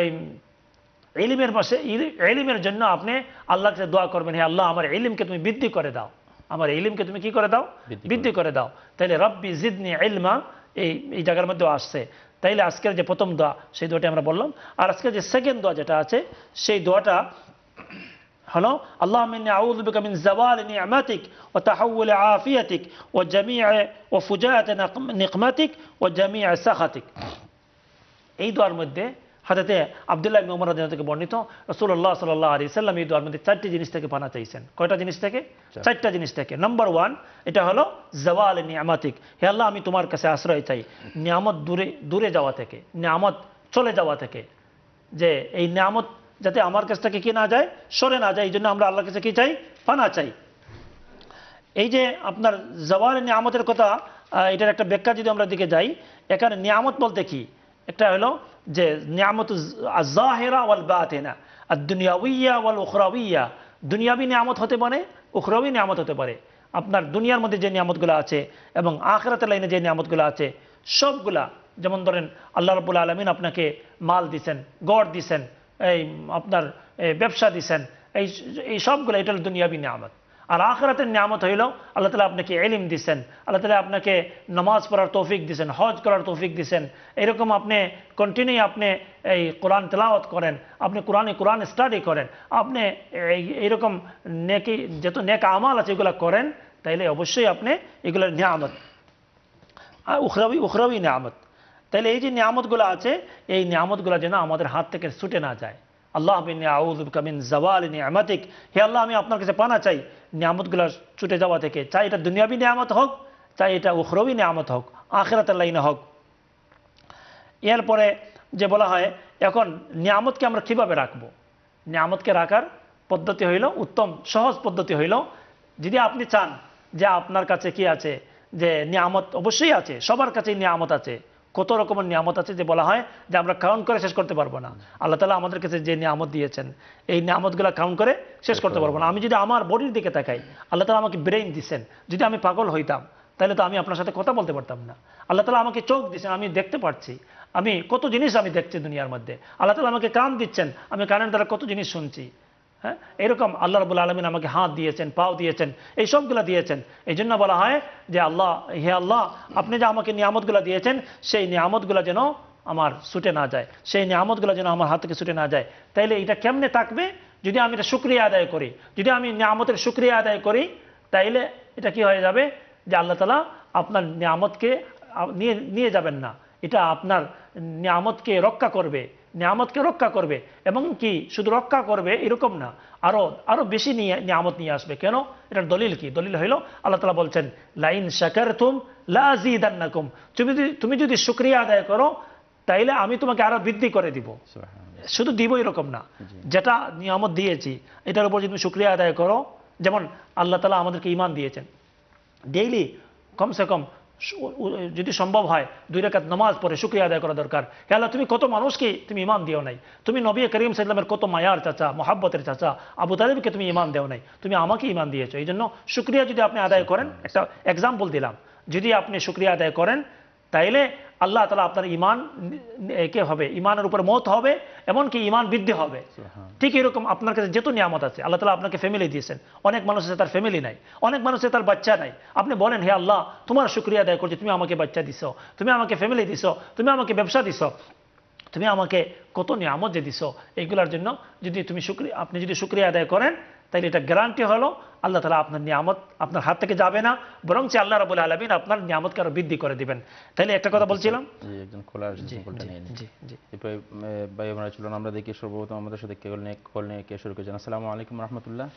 ইলমের জন্য আপনি আল্লাহর কাছে দোয়া করবেন, হে আল্লাহ আমার ইলমকে তুমি বৃদ্ধি করে দাও, আমার ইলমকে তুমি কি করে দাও, বৃদ্ধি করে দাও। তাইলে রাব্বি জিদনি ইলমা এই জায়গার মধ্যে আসছে। তাইলে আজকের যে প্রথম দোয়া, সেই দোয়াটি আমরা বললাম। আর আজকের যে সেকেন্ড দোয়া যেটা আছে, সেই দোয়াটা হলো আল্লাহুম্মা ইন্নী আউযু বিকা মিন যাওয়ালি নি'মাতিক ওয়া তাহাউলি আফিয়াতিক ওয়া জামি'i ওয়া ফুজাআতি নিকমাতিক ওয়া জামি'i সাখাতিক। এই দোয়ার মধ্যে হযরতে আব্দুল্লাহ ইবনে ওমর রাদিয়াল্লাহু থেকে বর্ণিত, রাসূলুল্লাহ সাল্লাল্লাহু আলাইহি সাল্লাম এই দোয়ার মধ্যে 4টি জিনিস থেকে পানা চাইছেন। কয়টা জিনিস থেকে? 4টা জিনিস থেকে। নাম্বার 1, এটা হলো যাওয়াল নি'মাতিক, হে আল্লাহ আমি তোমার কাছে আশ্রয় চাই নিয়ামত দূরে যাওয়া থেকে, নিয়ামত চলে যাওয়া থেকে, যে এই নিয়ামত যাতে আমার কাছ থেকে কি না যায়, সরে না যায়, এই জন্য আমরা আল্লাহর কাছে কি চাই, পানা চাই। এই যে আপনার যাওয়াল নিয়ামতের কথা, এটার একটা ব্যাখ্যা যদি আমরা দিকে যাই, এখানে নিয়ামত বলতে কি, একটা হলো যে নিয়ামত আয-যাহিরা ওয়াল বাতিনা, আদ-দুনিয়াউইয়া ওয়াল উখরাউইয়া। দুনিয়াবি নিয়ামত হতে পারে, উখরাউই নিয়ামত হতে পারে। আপনার দুনিয়ার মধ্যে যে নিয়ামতগুলো আছে এবং আখিরাতের লাইনে যে নিয়ামতগুলো আছে সবগুলা, যেমন ধরেন আল্লাহ রাব্বুল আলামিন আপনাকে মাল দিছেন, গড় দিছেন, এই আপনার ব্যবসা দিছেন, এই সবগুলো এটা দুনিয়াবি নিয়ামত। আর আখিরাতের নিয়ামত হইল আল্লাহ তাআলা আপনাকে ইলম দিবেন, আল্লাহ তাআলা আপনাকে নামাজ পড়ার তৌফিক দিবেন, হজ করার তৌফিক দিবেন। এরকম আপনি কন্টিনিউ আপনি এই কোরআন তেলাওয়াত করেন, আপনি কোরআন স্টাডি করেন, আপনি এইরকম নেকি যত নেক আমাল আছে এগুলো করেন, তাইলে অবশ্যই আপনি এগুলোর নিয়ামত, উখরাবি নিয়ামত। তাইলে এই যে নিয়ামতগুলো আছে, এই নিয়ামতগুলো যেন আমাদের হাত থেকে ছুটে না যায়। আল্লাহ ইন্নী আউযু বিকা মিন যাওয়ালি নি'মাতিক, হে আল্লাহ আমি আপনার কাছে পানা চাই নিয়ামতগুলো ছুটে যাওয়া থেকে, চাই এটা দুনিয়াবি নিয়ামত হোক, চাই এটা উখরাবি নিয়ামত হোক, আখিরাতের লাইনে হোক। এরপরে যে বলা হয় এখন নিয়ামতকে আমরা কিভাবে রাখবো, নিয়ামতকে রাখার পদ্ধতি হইল, উত্তম সহজ পদ্ধতি হইল, যদি আপনি চান যে আপনার কাছে কি আছে, যে নিয়ামত অবশ্যই আছে, সবার কাছেই নিয়ামত আছে, কত রকমের নিয়ামত আছে যে বলা হয় যে আমরা কাউন্ট করে শেষ করতে পারবো না। আল্লাহ তাআলা আমাদের কাছে যে নিয়ামত দিয়েছেন এই নিয়ামতগুলো কাউন্ট করে শেষ করতে পারবো না। আমি যদি আমার বডির দিকে তাকাই, আল্লাহ তাআলা আমাকে ব্রেইন দিচ্ছেন, যদি আমি পাগল হইতাম তাহলে তো আমি আপনার সাথে কথা বলতে পারতাম না। আল্লাহ তাআলা আমাকে চোখ দিচ্ছেন, আমি দেখতে পাচ্ছি, আমি কত জিনিস আমি দেখছি দুনিয়ার মধ্যে। আল্লাহ তাআলা আমাকে কান দিচ্ছেন, আমি কানের দ্বারা কত জিনিস শুনছি। হ্যাঁ, এরকম আল্লাহ রাব্বুল আলামিন আমাকে হাত দিয়েছেন, পাও দিয়েছেন, এই সবগুলো দিয়েছেন। এই জন্য বলা হয় যে আল্লাহ, হে আল্লাহ আপনি যে আমাকে নিয়ামতগুলো দিয়েছেন সেই নিয়ামতগুলো যেন আমার ছুটে না যায়, সেই নিয়ামতগুলো যেন আমার হাত থেকে ছুটে না যায়। তাইলে এটা কেমনে থাকবে, যদি আমি এটা শুকরিয়া আদায় করি, যদি আমি নিয়ামতের শুকরিয়া আদায় করি, তাইলে এটা কি হয়ে যাবে যে আল্লাহ তাআলা আপনার নিয়ামতকে নিয়ে যাবেন না, এটা আপনার নিয়ামতকে রক্ষা করবে, নিয়ামতকে রক্ষা করবে। এবং কি শুধু রক্ষা করবে এরকম না, আরো বেশি নিয়ামত নিয়ে আসবে। কেন? এটার দলিল কি? দলিল হইল আল্লাহ তাআলা বলছেন লাইন শাকারতুম লাযীদান্নাকুম, তুমি যদি শুকরিয়া আদায় করো তাইলে আমি তোমাকে আরো বৃদ্ধি করে দিব। শুধু দিব এরকম না, যেটা নিয়ামত দিয়েছি এটার উপর যদি তুমি শুকরিয়া আদায় করো, যেমন আল্লাহ তাআলা আমাদেরকে ঈমান দিয়েছেন, ডেইলি কমসে কম যদি সম্ভব হয় 2 রাকাত নামাজ পড়ে শুকরিয়া আদায় করা দরকার। হে আল্লাহ তুমি কত মানুষকে তুমি ঈমান দিও নাই, তুমি নবী করিম সাল্লাল্লাহু আলাইহি ওয়াসাল্লামের কত মায়ার চাচা, মহব্বতের চাচা আবু তালিবকে তুমি ঈমান দেও নাই, তুমি আমাকে ঈমান দিয়েছো। এই জন্য শুকরিয়া যদি আপনি আদায় করেন, একটা এক্সাম্পল দিলাম, যদি আপনি শুকরিয়া আদায় করেন তাইলে আল্লাহ তাআলা আপনার ঈমান কে হবে, ঈমানের উপর মত হবে, এমনকি ঈমান বৃদ্ধি হবে। ঠিক এরকম আপনার কাছে যত নিয়ামত আছে, আল্লাহ তাআলা আপনাকে ফ্যামিলি দিয়েছেন, অনেক মানুষ আছে তার ফ্যামিলি নাই, অনেক মানুষ আছে তার বাচ্চা নাই। আপনি বলেন হে আল্লাহ তোমার শুকরিয়া আদায় করছি, তুমি আমাকে বাচ্চা দিছো, তুমি আমাকে ফ্যামিলি দিছো, তুমি আমাকে ব্যবসা দিছো, তুমি আমাকে কত নিয়ামত যে দিছো, এইগুলোর জন্য আপনি যদি শুকরিয়া আদায় করেন তাহলে এটা গ্যারান্টি হলো আল্লাহ তাআলা আপনার নিয়ামত আপনার হাত থেকে যাবে না, বরং আল্লাহ রাব্বুল আলামিন আপনার নিয়ামতকে আরো বৃদ্ধি করে দিবেন। তাহলে একটা কথা বলছিলাম, একজন খোলা ভাই আমরা চলুন আমরা দেখি সর্বপ্রথম আমাদের সাথে কল নিয়ে কে শুরু করেছেন। আসসালামু আলাইকুম ওয়া রাহমাতুল্লাহ।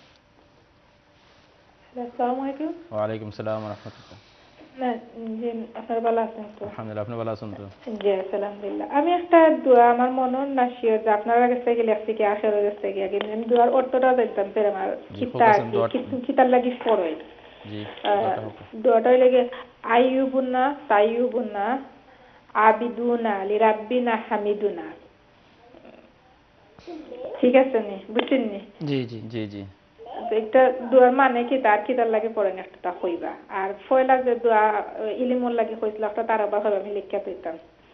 আসসালামু আলাইকুম। ওয়া আলাইকুম আসসালাম ওয়া রাহমাতুল্লাহ। না জি, আপনারা ভালো আছেন তো? আলহামদুলিল্লাহ, আপনি ভালো আছেন তো? জি আলহামদুলিল্লাহ। আমি একটা দোয়া আমার মনে না শিওর যে আপনারা কাছ থেকে লেখছি কি আশার কাছ থেকে, আগে আমি দোয়ার অর্থটা জানতাম স্যার, আমার কিতার লাগি পড়ে জি দোয়াটা লাগে আইয়ুবুনা তাইয়ুবুনা আবিদুনা লিরাব্বিনা হামিদুনা। ঠিক আছে নি, বুঝছেন নি? জি জি জি জি একটা দোয়ার মানে কি তার কিতার লাগে পড়েন একটা কইবা, আর ফয়লা যে দোয়া ইলিমুল লাগে কইছিল একটা তার আবার আমি লিখিয়া দিতাম।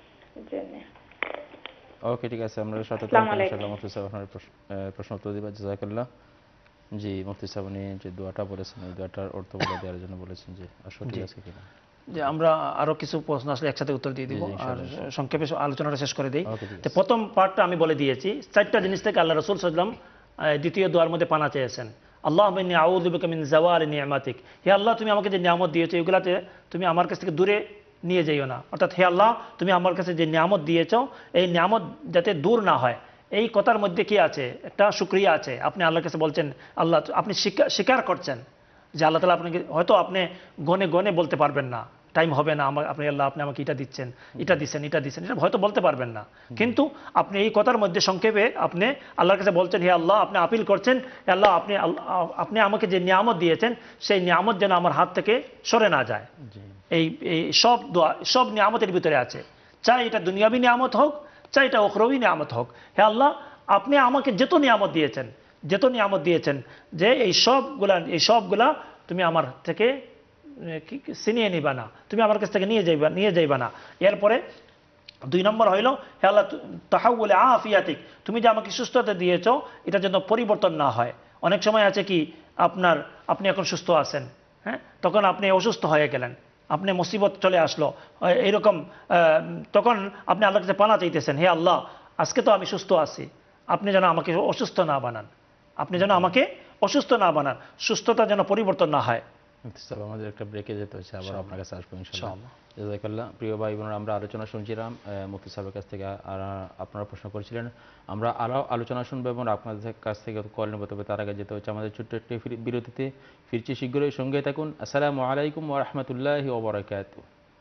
ওকে ঠিক আছে, আমরা সাথে ইনশাআল্লাহ মুফতি সাহেব আপনার প্রশ্ন উত্তর দিবেন। জাযাকাল্লাহ। জি মুফতি সাহেব উনি যে দোয়াটা বলেছেন এই দোয়াটার অর্থ বলে দেওয়ার জন্য বলেছেন, যে আসলে ঠিক আছে কিনা। যে আমরা আরো কিছু প্রশ্ন আসলে একসাথে উত্তর দিয়ে দিব, আর সংক্ষেপে আলোচনাটা শেষ করে দিই। তো প্রথম পার্টটা আমি বলে দিয়েছি, 4টা জিনিস থেকে আল্লাহ রাসূল সাল্লাল্লাহু আলাইহি ওয়াসাল্লাম দ্বিতীয় দোয়ার মধ্যে পানা চেয়েছেন। আল্লাহুম্মা ইন্নী আউযু বিকা মিন যাওয়ালি নি'মাতিক, হে আল্লাহ তুমি আমাকে যে নিয়ামত দিয়েছো এগুলাতে তুমি আমার কাছ থেকে দূরে নিয়ে যাইও না। অর্থাৎ হে আল্লাহ তুমি আমার কাছে যে নিয়ামত দিয়েছো এই নিয়ামত যাতে দূর না হয়। এই কথার মধ্যে কি আছে? একটা শুকরিয়া আছে। আপনি আল্লাহর কাছে বলছেন, আল্লাহ আপনি স্বীকার করছেন যে আল্লাহ তাআলা আপনাকে, হয়তো আপনি গনে গনে বলতে পারবেন না, টাইম হবে না, আপনি আল্লাহ আপনি আমাকে এটা দিচ্ছেন, এটা দিচ্ছেন, এটা দিচ্ছেন, এটা হয়তো বলতে পারবেন না, কিন্তু আপনি এই কথার মধ্যে সংক্ষেপে আপনি আল্লাহর কাছে বলছেন, হে আল্লাহ আপনি আপিল করছেন, হে আল্লাহ আপনি আমাকে যে নিয়ামত দিয়েছেন সেই নিয়ামত যেন আমার হাত থেকে সরে না যায়। এই সব দোয়া সব নিয়ামতের ভিতরে আছে, চাই এটা দুনিয়াবি নিয়ামত হোক, চাই এটা উখরাবি নিয়ামত হোক। হে আল্লাহ আপনি আমাকে যত নিয়ামত দিয়েছেন যে এই সবগুলা তুমি আমার থেকে ছিনিয়ে নিবা না, তুমি আমার কাছ থেকে নিয়ে যাইবা না। এরপরে 2 নম্বর হইল হে আল্লাহ তাহাউলে আফিয়াতিক, তুমি যে আমাকে সুস্থতা দিয়েছো এটা যেন পরিবর্তন না হয়। অনেক সময় আছে কি আপনি এখন সুস্থ আছেন, হ্যাঁ, তখন আপনি অসুস্থ হয়ে গেলেন, আপনি মুসিবত চলে আসলো এরকম, তখন আপনি আল্লাহর কাছে পানা চাইতেছেন, হে আল্লাহ আজকে তো আমি সুস্থ আছি, আপনি যেন আমাকে অসুস্থ না বানান, আপনি যেন আমাকে অসুস্থ না বানান, সুস্থতা যেন পরিবর্তন না হয়। আমাদের একটা ব্রেকে যেতে হচ্ছে, আবার আপনার কাছে আসবো ইনশাআল্লাহ। জাযাকাল্লাহ। প্রিয় ভাই বোনেরা, আমরা আলোচনা শুনছিলাম মুফতি সাহেবের কাছ থেকে, আর আপনারা প্রশ্ন করেছিলেন। আমরা আরও আলোচনা শুনবো এবং আপনাদের কাছ থেকে কল নেব, তবে তার আগে যেতে হচ্ছে আমাদের ছোট্ট একটি বিরতিতে। ফিরছি শীঘ্রই, সঙ্গে থাকুন। আসসালামু আলাইকুম ওয়া রাহমাতুল্লাহি ওয়া বারাকাতুহু।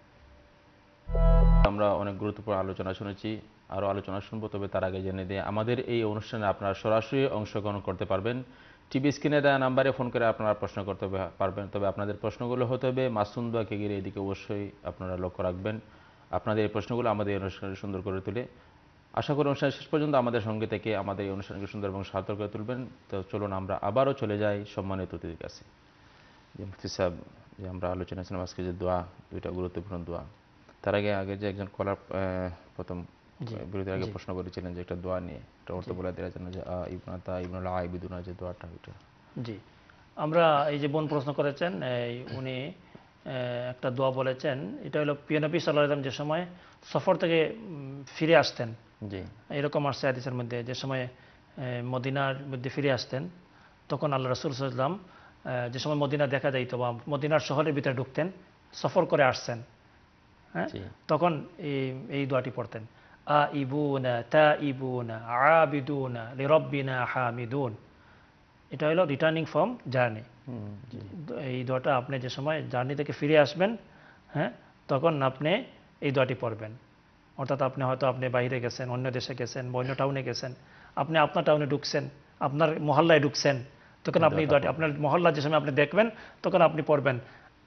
আমরা অনেক গুরুত্বপূর্ণ আলোচনা শুনেছি, আরও আলোচনা শুনবো, তবে তার আগে জেনে দিয়ে আমাদের এই অনুষ্ঠানে আপনারা সরাসরি অংশগ্রহণ করতে পারবেন। টিভি স্ক্রিনে দেওয়া নাম্বারে ফোন করে আপনারা প্রশ্ন করতে পারবেন, তবে আপনাদের প্রশ্নগুলো হতে হবে মাসুম দোয়াকে ঘিরে। এদিকে অবশ্যই আপনারা লক্ষ্য রাখবেন, আপনাদের এই প্রশ্নগুলো আমাদের এই অনুষ্ঠানকে সুন্দর করে তুলে। আশা করি অনুষ্ঠানের শেষ পর্যন্ত আমাদের সঙ্গে থেকে আমাদের এই অনুষ্ঠানকে সুন্দর এবং সার্থক করে তুলবেন। তো চলুন আমরা আবারও চলে যাই সম্মানিত অতিথির কাছে। যে মুফতি সাহেব, যে আমরা আলোচনা ছিলাম আজকে যে দোয়া, দুইটা গুরুত্বপূর্ণ দোয়া, তার আগে যে একজন কলার প্রথম বিরতির আগে প্রশ্ন করেছিলেন যে একটা দোয়া নিয়ে, একটা অর্থ বলে দেওয়ার জন্য, যে ইবনুল আইবিদুনা যে দোয়াটা, ওইটা। জি, আমরা এই যে বোন প্রশ্ন করেছেন, উনি একটা দোয়া বলেছেন, এটা হলো প্রিয় নবী সাল্লাল্লাহু আলাইহি ওয়াসাল্লাম যে সময় সফর থেকে ফিরে আসতেন, জি, এরকম আসছে হাদিসের মধ্যে, যে সময় মদিনার মধ্যে ফিরে আসতেন, তখন আল্লাহ রাসূল সাল্লাল্লাহু আলাইহি ওয়াসাল্লাম যে সময় মদিনা দেখা যাইত বা মদিনার শহরের ভিতরে ঢুকতেন, সফর করে আসছেন, হ্যাঁ, তখন এই দোয়াটি পড়তেন, আইবুনা তাইবুনা আবিদুনা লিরাব্বিনা হামিদুন। এটা হলো রিটার্নিং ফ্রম জার্নি। এই দোয়াটা আপনি যে সময় জার্নি থেকে ফিরে আসবেন, হ্যাঁ, তখন আপনি এই দোয়াটি পড়বেন। অর্থাৎ আপনি হয়তো আপনি বাইরে গেছেন, অন্য দেশে গেছেন বা অন্য টাউনে গেছেন, আপনি আপনার টাউনে ঢুকছেন, আপনার মহল্লায় ঢুকছেন, তখন আপনি এই দোয়াটি আপনার মহল্লা যে সময় আপনি দেখবেন, তখন আপনি পড়বেন,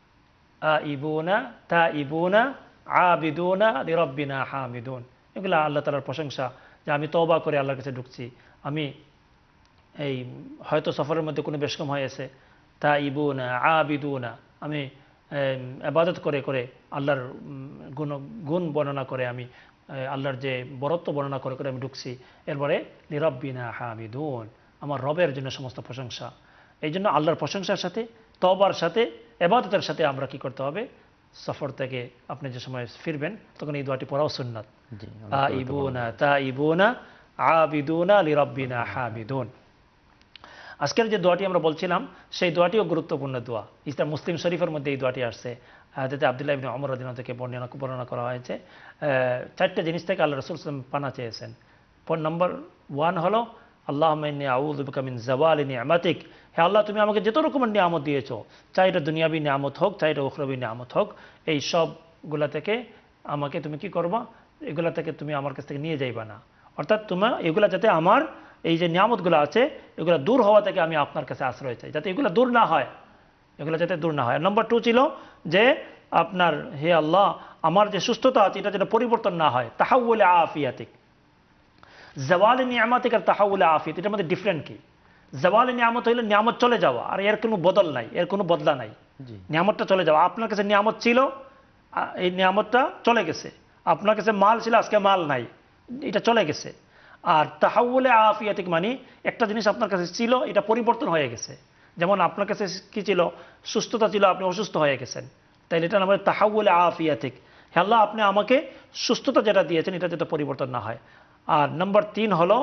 আইবুনা তাইবুনা আবিদুনা লিরাব্বিনা হামিদুন। এগুলো আল্লাহ তাআলার প্রশংসা, যে আমি তওবা করে আল্লাহর কাছে ঢুকছি, আমি এই হয়তো সফরের মধ্যে কোনো বেশকম হয়েছে, তাইবুনা আবিদুনা, আমি ইবাদত করে করে আল্লাহর গুণ বর্ণনা করে, আমি আল্লাহর যে বরত্ব বর্ণনা করে করে আমি ঢুকছি। এরপরে লিরাব্বিনা হামিদুন, আমার রবের জন্য সমস্ত প্রশংসা। এই জন্য আল্লাহর প্রশংসার সাথে, তওবার সাথে, ইবাদতের সাথে আমরা কি করতে হবে, সফর থেকে আপনি যে সময় ফিরবেন তখন এই দোয়াটি পড়াও সুন্নাত, আইবুনা তাইবুনা আবিদুনা লিরাব্বিনা হামিদুন। আজকের যে দোয়াটি আমরা বলছিলাম, সেই দোয়াটিও গুরুত্বপূর্ণ দোয়া। ইসলাম মুসলিম শরীফের মধ্যে এই দোয়াটি আসছে। হাজরত আব্দুল্লাহ ইবনে ওমর রাদিয়াল্লাহু থেকে বর্ণনা করা হয়েছে, 4টে জিনিস থেকে আল্লাহ রাসূল সাল্লাল্লাহু আলাইহি ওয়াসাল্লাম পানা চেয়েছেন। নাম্বার 1 হলো, আল্লাহুম্মা ইন্নী আউযু বিকা মিন যাওয়ালি নি'মাতিক, হে আল্লাহ তুমি আমাকে যত রকমের নিয়ামত দিয়েছো, চাই এটা দুনিয়াবী নিয়ামত হোক, চাই এটা উখরাবী নিয়ামত হোক, এই সবগুলা থেকে আমাকে তুমি কি করবা, এগুলা থেকে তুমি আমার কাছ থেকে নিয়ে যাইবা না। অর্থাৎ তোমার এগুলা যাতে আমার এই যে নিয়ামতগুলো আছে, এগুলো দূর হওয়া থেকে আমি আপনার কাছে আশ্রয় চাই, যাতে এগুলো দূর না হয়, এগুলো যাতে দূর না হয়। নাম্বার 2 ছিল যে আপনার, হে আল্লাহ আমার যে সুস্থতা আছে এটা যেটা পরিবর্তন না হয়, তাহাউলে আফিয়াতিক। জাওয়ালে নিয়ামতিক আর তাহাউলে আফিয়াত, এটার মধ্যে ডিফারেন্ট কি? জাওয়ালে নিয়ামত হইলে নিয়ামত চলে যাওয়া, আর এর কোনো বদল নাই, এর কোনো বদলা নাই। নিয়ামতটা চলে যাওয়া, আপনার কাছে নিয়ামত ছিল, এই নিয়ামতটা চলে গেছে। আপনার কাছে মাল ছিল, আজকে মাল নাই, এটা চলে গেছে। আর তাহাউলে আফিয়াতিক মানে একটা জিনিস আপনার কাছে ছিল, এটা পরিবর্তন হয়ে গেছে। যেমন আপনার কাছে কি ছিল, সুস্থতা ছিল, আপনি অসুস্থ হয়ে গেছেন, তাইলে এটা নাম তাহাউলে আফিয়াতিক। হে আল্লাহ আপনি আমাকে সুস্থতা যেটা দিয়েছেন এটা যাতে পরিবর্তন না হয়। আর নাম্বার 3 হলো,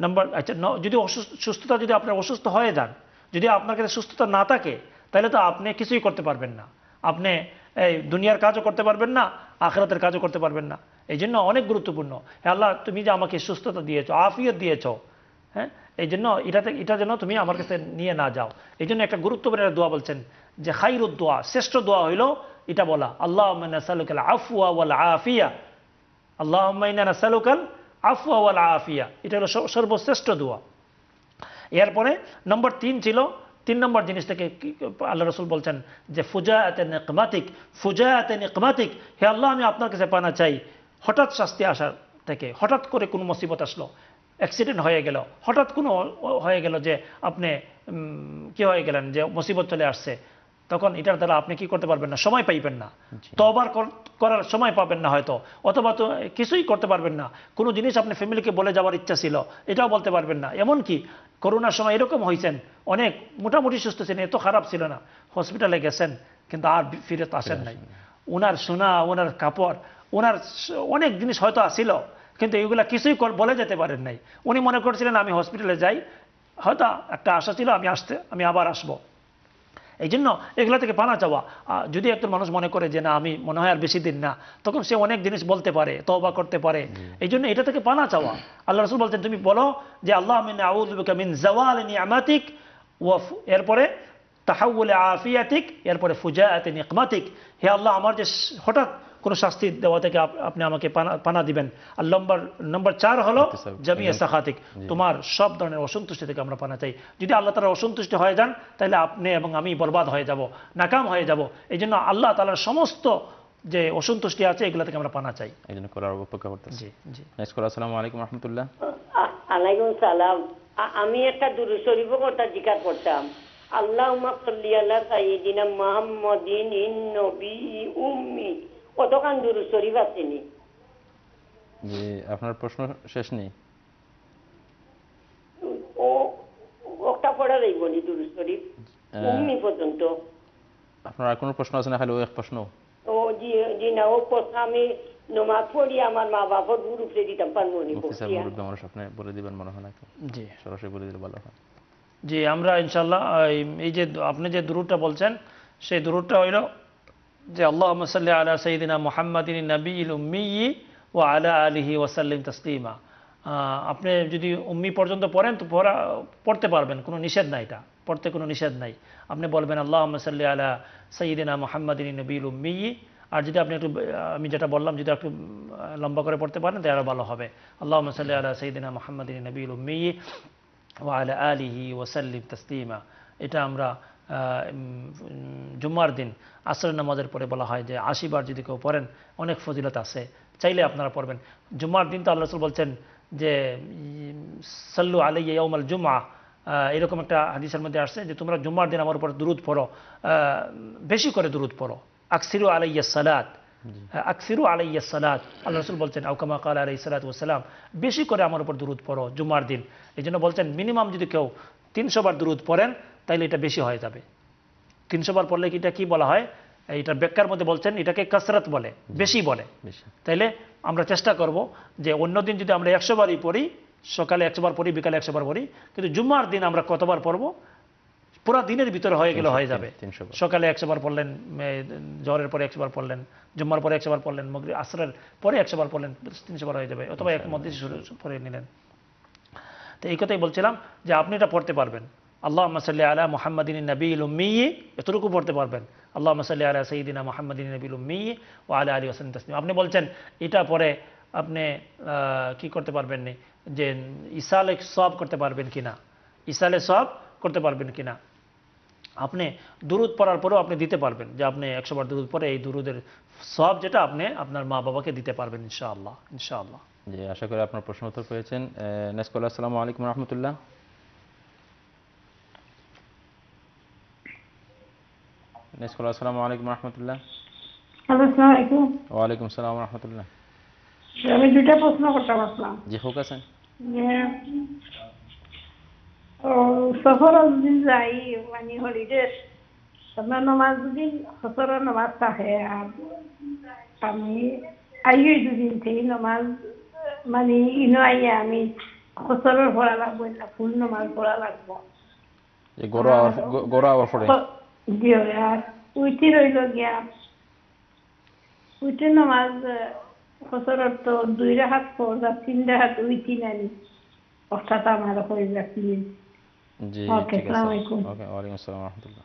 যদি সুস্থতা, যদি আপনার অসুস্থ হয়ে যান, যদি আপনার কাছে সুস্থতা না থাকে, তাহলে তো আপনি কিছুই করতে পারবেন না, আপনি এই দুনিয়ার কাজও করতে পারবেন না, আখিরাতের কাজও করতে পারবেন না। এই জন্য অনেক গুরুত্বপূর্ণ, হে আল্লাহ তুমি যে আমাকে সুস্থতা দিয়েছো, আফিয়ত দিয়েছো, হ্যাঁ, এই জন্য এটা যেন তুমি আমার কাছে নিয়ে না যাও। এই জন্য একটা গুরুত্বপূর্ণ দোয়া বলছেন, যে খাইরুদ দোয়া, শ্রেষ্ঠ দোয়া হইল এটা বলা, আল্লাহুম্মা নাসআলুকাল আফওয়া ওয়াল আফিয়া, আল্লাহুম্মা ইন্না নাসআলুকাল আফওয়া ওয়াল আফিয়া, এটা হলো সর্বশ্রেষ্ঠ দোয়া। এরপরে নাম্বার 3 ছিল, 3 নম্বর জিনিস থেকে আল্লাহ রাসূল বলছেন যে ফুজাআতে নিকমাতিক, ফুজাআতে নিকমাতিক, হে আল্লাহ আমি আপনার কাছে পানা চাই হঠাৎ শাস্তি আসার থেকে। হঠাৎ করে কোনো মুসিবত আসলো, অ্যাক্সিডেন্ট হয়ে গেল, হঠাৎ কোনো হয়ে গেল যে আপনি কি হয়ে গেলেন, যে মুসিবত চলে আসছে, তখন এটার দ্বারা আপনি কি করতে পারবেন না, সময় পাইবেন না, তওবা করার সময় পাবেন না হয়তো, অথবা তো কিছুই করতে পারবেন না। কোনো জিনিস আপনি ফ্যামিলিকে বলে যাওয়ার ইচ্ছা ছিল, এটাও বলতে পারবেন না। এমনকি করোনার সময় এরকম হয়েছেন, অনেক মোটামুটি সুস্থ ছিলেন, এত খারাপ ছিল না, হসপিটালে গেছেন কিন্তু আর ফিরে তো আসেন নাই। ওনার সোনা, ওনার কাপড়, ওনার অনেক জিনিস হয়তো আসছিল, কিন্তু এগুলা কিছুই বলে যেতে পারেন নাই। উনি মনে করছিলেন আমি হসপিটালে যাই, হয়তো একটা আশা ছিল আমি আবার আসবো। এই জন্য এগুলা থেকে পানা চাওয়া। যদি একজন মানুষ মনে করে যে না আমি মনে হয় আর বেশি দিন না, তখন সে অনেক জিনিস বলতে পারে, তওবা করতে পারে। এই জন্য এটা থেকে পানা চাওয়া। আল্লাহ রাসূল বলছেন তুমি বলো যে আল্লাহুম্মা ইন্নী আউযু বিকা মিন যাওয়ালি নি'মাতিক ওয়া এরপরে তাহাউল আফিয়াতিক, এরপরে ফুজাআতি নিকমাতিক। হে আল্লাহ, আমার যে হঠাৎ কোনো শাস্তি দেওয়া থেকে আপনি আমাকে পানা দিবেন। আর নম্বর 4 হলো জামিয়া সাখাতিক, তোমার সব ধরনের অসন্তুষ্টি থেকে আমরা পানা চাই। যদি আল্লাহ তাআলা অসন্তুষ্ট হয়ে যান তাহলে আপনি এবং আমি বরবাদ হয়ে যাব, নাকাম হয়ে যাব। এই জন্য আল্লাহ তাআলার সমস্ত যে অসন্তুষ্টি আছে এগুলো থেকে আমরা পানা চাই। এই জন্য করার অপেক্ষা করতেছি। জি জি। Next call. আসসালামু আলাইকুম রাহমাতুল্লাহ। আলাইকুম সালাম। আমি একটা দুরূদ শরীফ কথা জিজ্ঞাসা করতাম। আল্লাহুম্মা সাল্লি আলা সাইয়্যিদিনা মুহাম্মাদিন নবী উম্মি, কতখান দুরূদ শরীফ আছে নি? জি, আপনার প্রশ্ন শেষ নেই। ও ওটা পড়া যাইব নি দুরূদ শরীফ উম্মি পর্যন্ত? আপনার আর কোনো প্রশ্ন আছে না, খালি ও এক প্রশ্ন? ও জি জি না, ও প্রশ্ন আমি নমাজ পড়ি আমার মা বাবার গুরু ফিরে দিতাম পারবো নি। মুফতি সাহেব মুরব্বি মানুষ, আপনি বলে দিবেন মনে হয় নাকি? জি, সরাসরি বলে দিলে ভালো হয়। জি, আমরা ইনশাআল্লাহ এই যে আপনি যে দুরূদটা বলছেন সেই দুরূদটা হইল যে আল্লাহুম্মা সাল্লি আলা সাইয়্যিদিনা মুহাম্মাদিন নাবিয়্যিল উম্মি ওয়া আলা আলিহি ওয়া সাল্লিম তাসলিমা। আপনি যদি উম্মি পর্যন্ত পড়েন তো পড়তে পারবেন, কোনো নিষেধ নাই, এটা পড়তে কোনো নিষেধ নাই। আপনি বলবেন আল্লাহুম্মা সাল্লি আলা সাইয়্যিদিনা মুহাম্মাদিন নাবিয়্যিল উম্মি। আর যদি আপনি একটু আমি যেটা বললাম যদি একটু লম্বা করে পড়তে পারেন তাহলে আরো ভালো হবে। আল্লাহুম্মা সাল্লি আলা সাইয়্যিদিনা মুহাম্মাদিন নাবিয়্যিল উম্মি ওয়া আলা আলিহি ওয়া সাল্লিম তাসলিমা। এটা আমরা জুম্মার দিন আসরের নামাজের পরে বলা হয় যে 80 বার যদি কেউ পড়েন অনেক ফজিলত আছে, চাইলে আপনারা পড়বেন। জুম্মার দিন তো আল্লাহ রাসূল বলছেন যে সাল্লু আলাইয়া ইয়াউমাল জুমআ, এরকম একটা হাদিসের মধ্যে আসছে যে তোমরা জুম্মার দিন আমার উপর দুরূদ পড়ো, বেশি করে দুরূদ পড়ো। আকসিরু আলাইয়া সালাত, আকসিরু আলাইয়া সালাত, আল্লাহ রাসূল বলছেন আও কামা ক্বালা আলাইহিস সালাতু ওয়াস সালাম, বেশি করে আমার উপর দুরূদ পড়ো জুম্মার দিন। এই জন্য বলছেন মিনিমাম যদি কেউ 300 বার দুরূদ পড়েন তাইলে এটা বেশি হয়ে যাবে। 300 বার পড়লে এটা কি বলা হয়, এইটার ব্যাখ্যার মধ্যে বলছেন এটাকে কাসরাত বলে, বেশি বলে। তাইলে আমরা চেষ্টা করব যে অন্যদিন যদি আমরা 100 বারই পড়ি, সকালে 100 বার পড়ি, বিকালে 100 বার পড়ি, কিন্তু জুম্মার দিন আমরা কতবার পড়ব, পুরা দিনের ভিতরে হয়ে গেলে হয়ে যাবে। সকালে 100 বার পড়লেন, জোহরের পরে 100 বার পড়লেন, জুম্মার পরে 100 বার পড়লেন, মাগরিব আসরের পরে 100 বার পড়লেন, 300 বার হয়ে যাবে, অথবা এক মধ্যে পড়ে নিলেন। তো এই কথাই বলছিলাম যে আপনি এটা পড়তে পারবেন। আল্লাহুম্মা সাল্লি আলা মুহাম্মাদিন নাবিয়্যিল উম্মি, এতটুকু পড়তে পারবেন। আল্লাহুম্মা সাল্লি আলা সাইয়্যিদিনা মুহাম্মাদিন নাবিয়্যিল উম্মি ওয়া আলা আলিহি ওয়া সাল্লাম তাসলিমা। আপনি বলছেন এটা পরে আপনি কি করতে পারবেন না, যে ইসালে সওয়াব করতে পারবেন কিনা, ইসালে সওয়াব করতে পারবেন কিনা। আপনি দুরূদ পড়ার পরেও আপনি দিতে পারবেন, যে আপনি 100 বার দুরূদ পড়ে এই দুরূদের সওয়াব যেটা আপনি আপনার মা বাবাকে দিতে পারবেন ইনশাআল্লাহ। ইনশাআল্লাহ। জি, আশা করি আপনার প্রশ্ন উত্তর পেয়েছেন। Next call. আসসালামু আলাইকুম রাহমাতুল্লাহ। Next call. আসসালামু আলাইকুম রাহমাতুল্লাহ। হ্যালো, আসসালামু আলাইকুম। ওয়া আলাইকুম আসসালাম ওয়া রাহমাতুল্লাহ। আমি দুইটা প্রশ্ন করতে পারলাম। জি, হোক আছেন। সফর যদি যাই মানে হলিডেজ, আপনার নামাজ যদি সফরের নামাজ থাকে আর আমি আইয়ে দুদিন থেকে নামাজ মানে ইনো আইয়া আমি সফরের পড়া লাগবো না ফুল নামাজ পড়া লাগবো? গোরা আওয়ার পরে জি, আর উইটি রইল গিয়া উইটি নামাজ সফরের তো 2 রাকাত পড়া, 3 রাকাত উইটি নানি অর্থাৎ আমার হয়ে যাচ্ছে। জি, ওকে, আসসালামু আলাইকুম। ওকে, ওয়া আলাইকুম আসসালাম ওয়া রাহমাতুল্লাহ।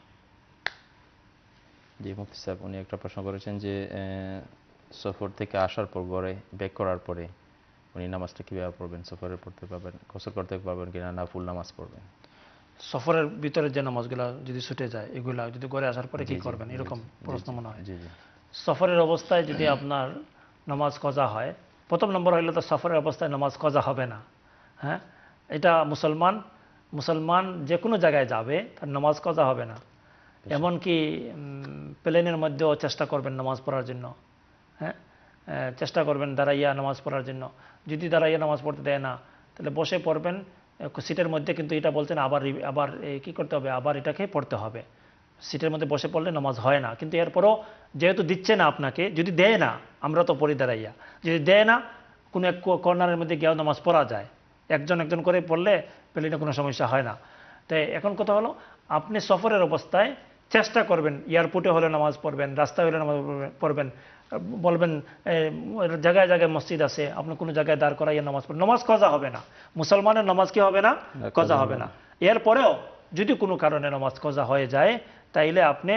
জি, মুফতি সাহেব উনি একটা প্রশ্ন করেছেন যে সফর থেকে আসার পর ঘরে ব্যাক করার পরে উনি নামাজটা কিভাবে পড়বেন, সফরে পড়তে পারবেন, কসর করতে পারবেন কিনা, না ফুল নামাজ পড়বেন? সফরের ভিতরে যে নামাজগুলা যদি ছুটে যায় এগুলা যদি ঘরে আসার পরে কি করবেন, এরকম প্রশ্ন মনে হয়। সফরের অবস্থায় যদি আপনার নামাজ কজা হয়, প্রথম নম্বর হইলে তো সফরের অবস্থায় নামাজ কজা হবে না। হ্যাঁ, এটা মুসলমান যে কোনো জায়গায় যাবে তার নামাজ কজা হবে না। এমনকি প্লেনের মধ্যেও চেষ্টা করবেন নামাজ পড়ার জন্য, হ্যাঁ, চেষ্টা করবেন দাঁড়াইয়া নামাজ পড়ার জন্য। যদি দাঁড়াইয়া নামাজ পড়তে দেয় না, তাহলে বসে পড়বেন সিটের মধ্যে, কিন্তু এটা বলছেন আবার কি করতে হবে, আবার এটাকে পড়তে হবে। সিটের মধ্যে বসে পড়লে নামাজ হয় না, কিন্তু এরপরও যেহেতু দিচ্ছে না আপনাকে, যদি দেয় না, আমরা তো পড়ি দাঁড়াইয়া, যদি দেয় না কোনো এক কর্নারের মধ্যে গিয়েও নামাজ পড়া যায়, একজন একজন করে পড়লে প্লেনে কোনো সমস্যা হয় না। তাই এখন কথা হলো, আপনি সফরের অবস্থায় চেষ্টা করবেন, এয়ারপোর্টে হলে নামাজ পড়বেন, রাস্তায় হলে নামাজ পড়বেন, বলবেন জায়গায় জায়গায় মসজিদ আছে, আপনি কোনো জায়গায় দাঁড় করাইয়া নামাজ পড়বেন, নামাজ কজা হবে না, মুসলমানের নামাজ কি হবে না, কজা হবে না। এরপরেও যদি কোনো কারণে নামাজ কজা হয়ে যায়, তাইলে আপনি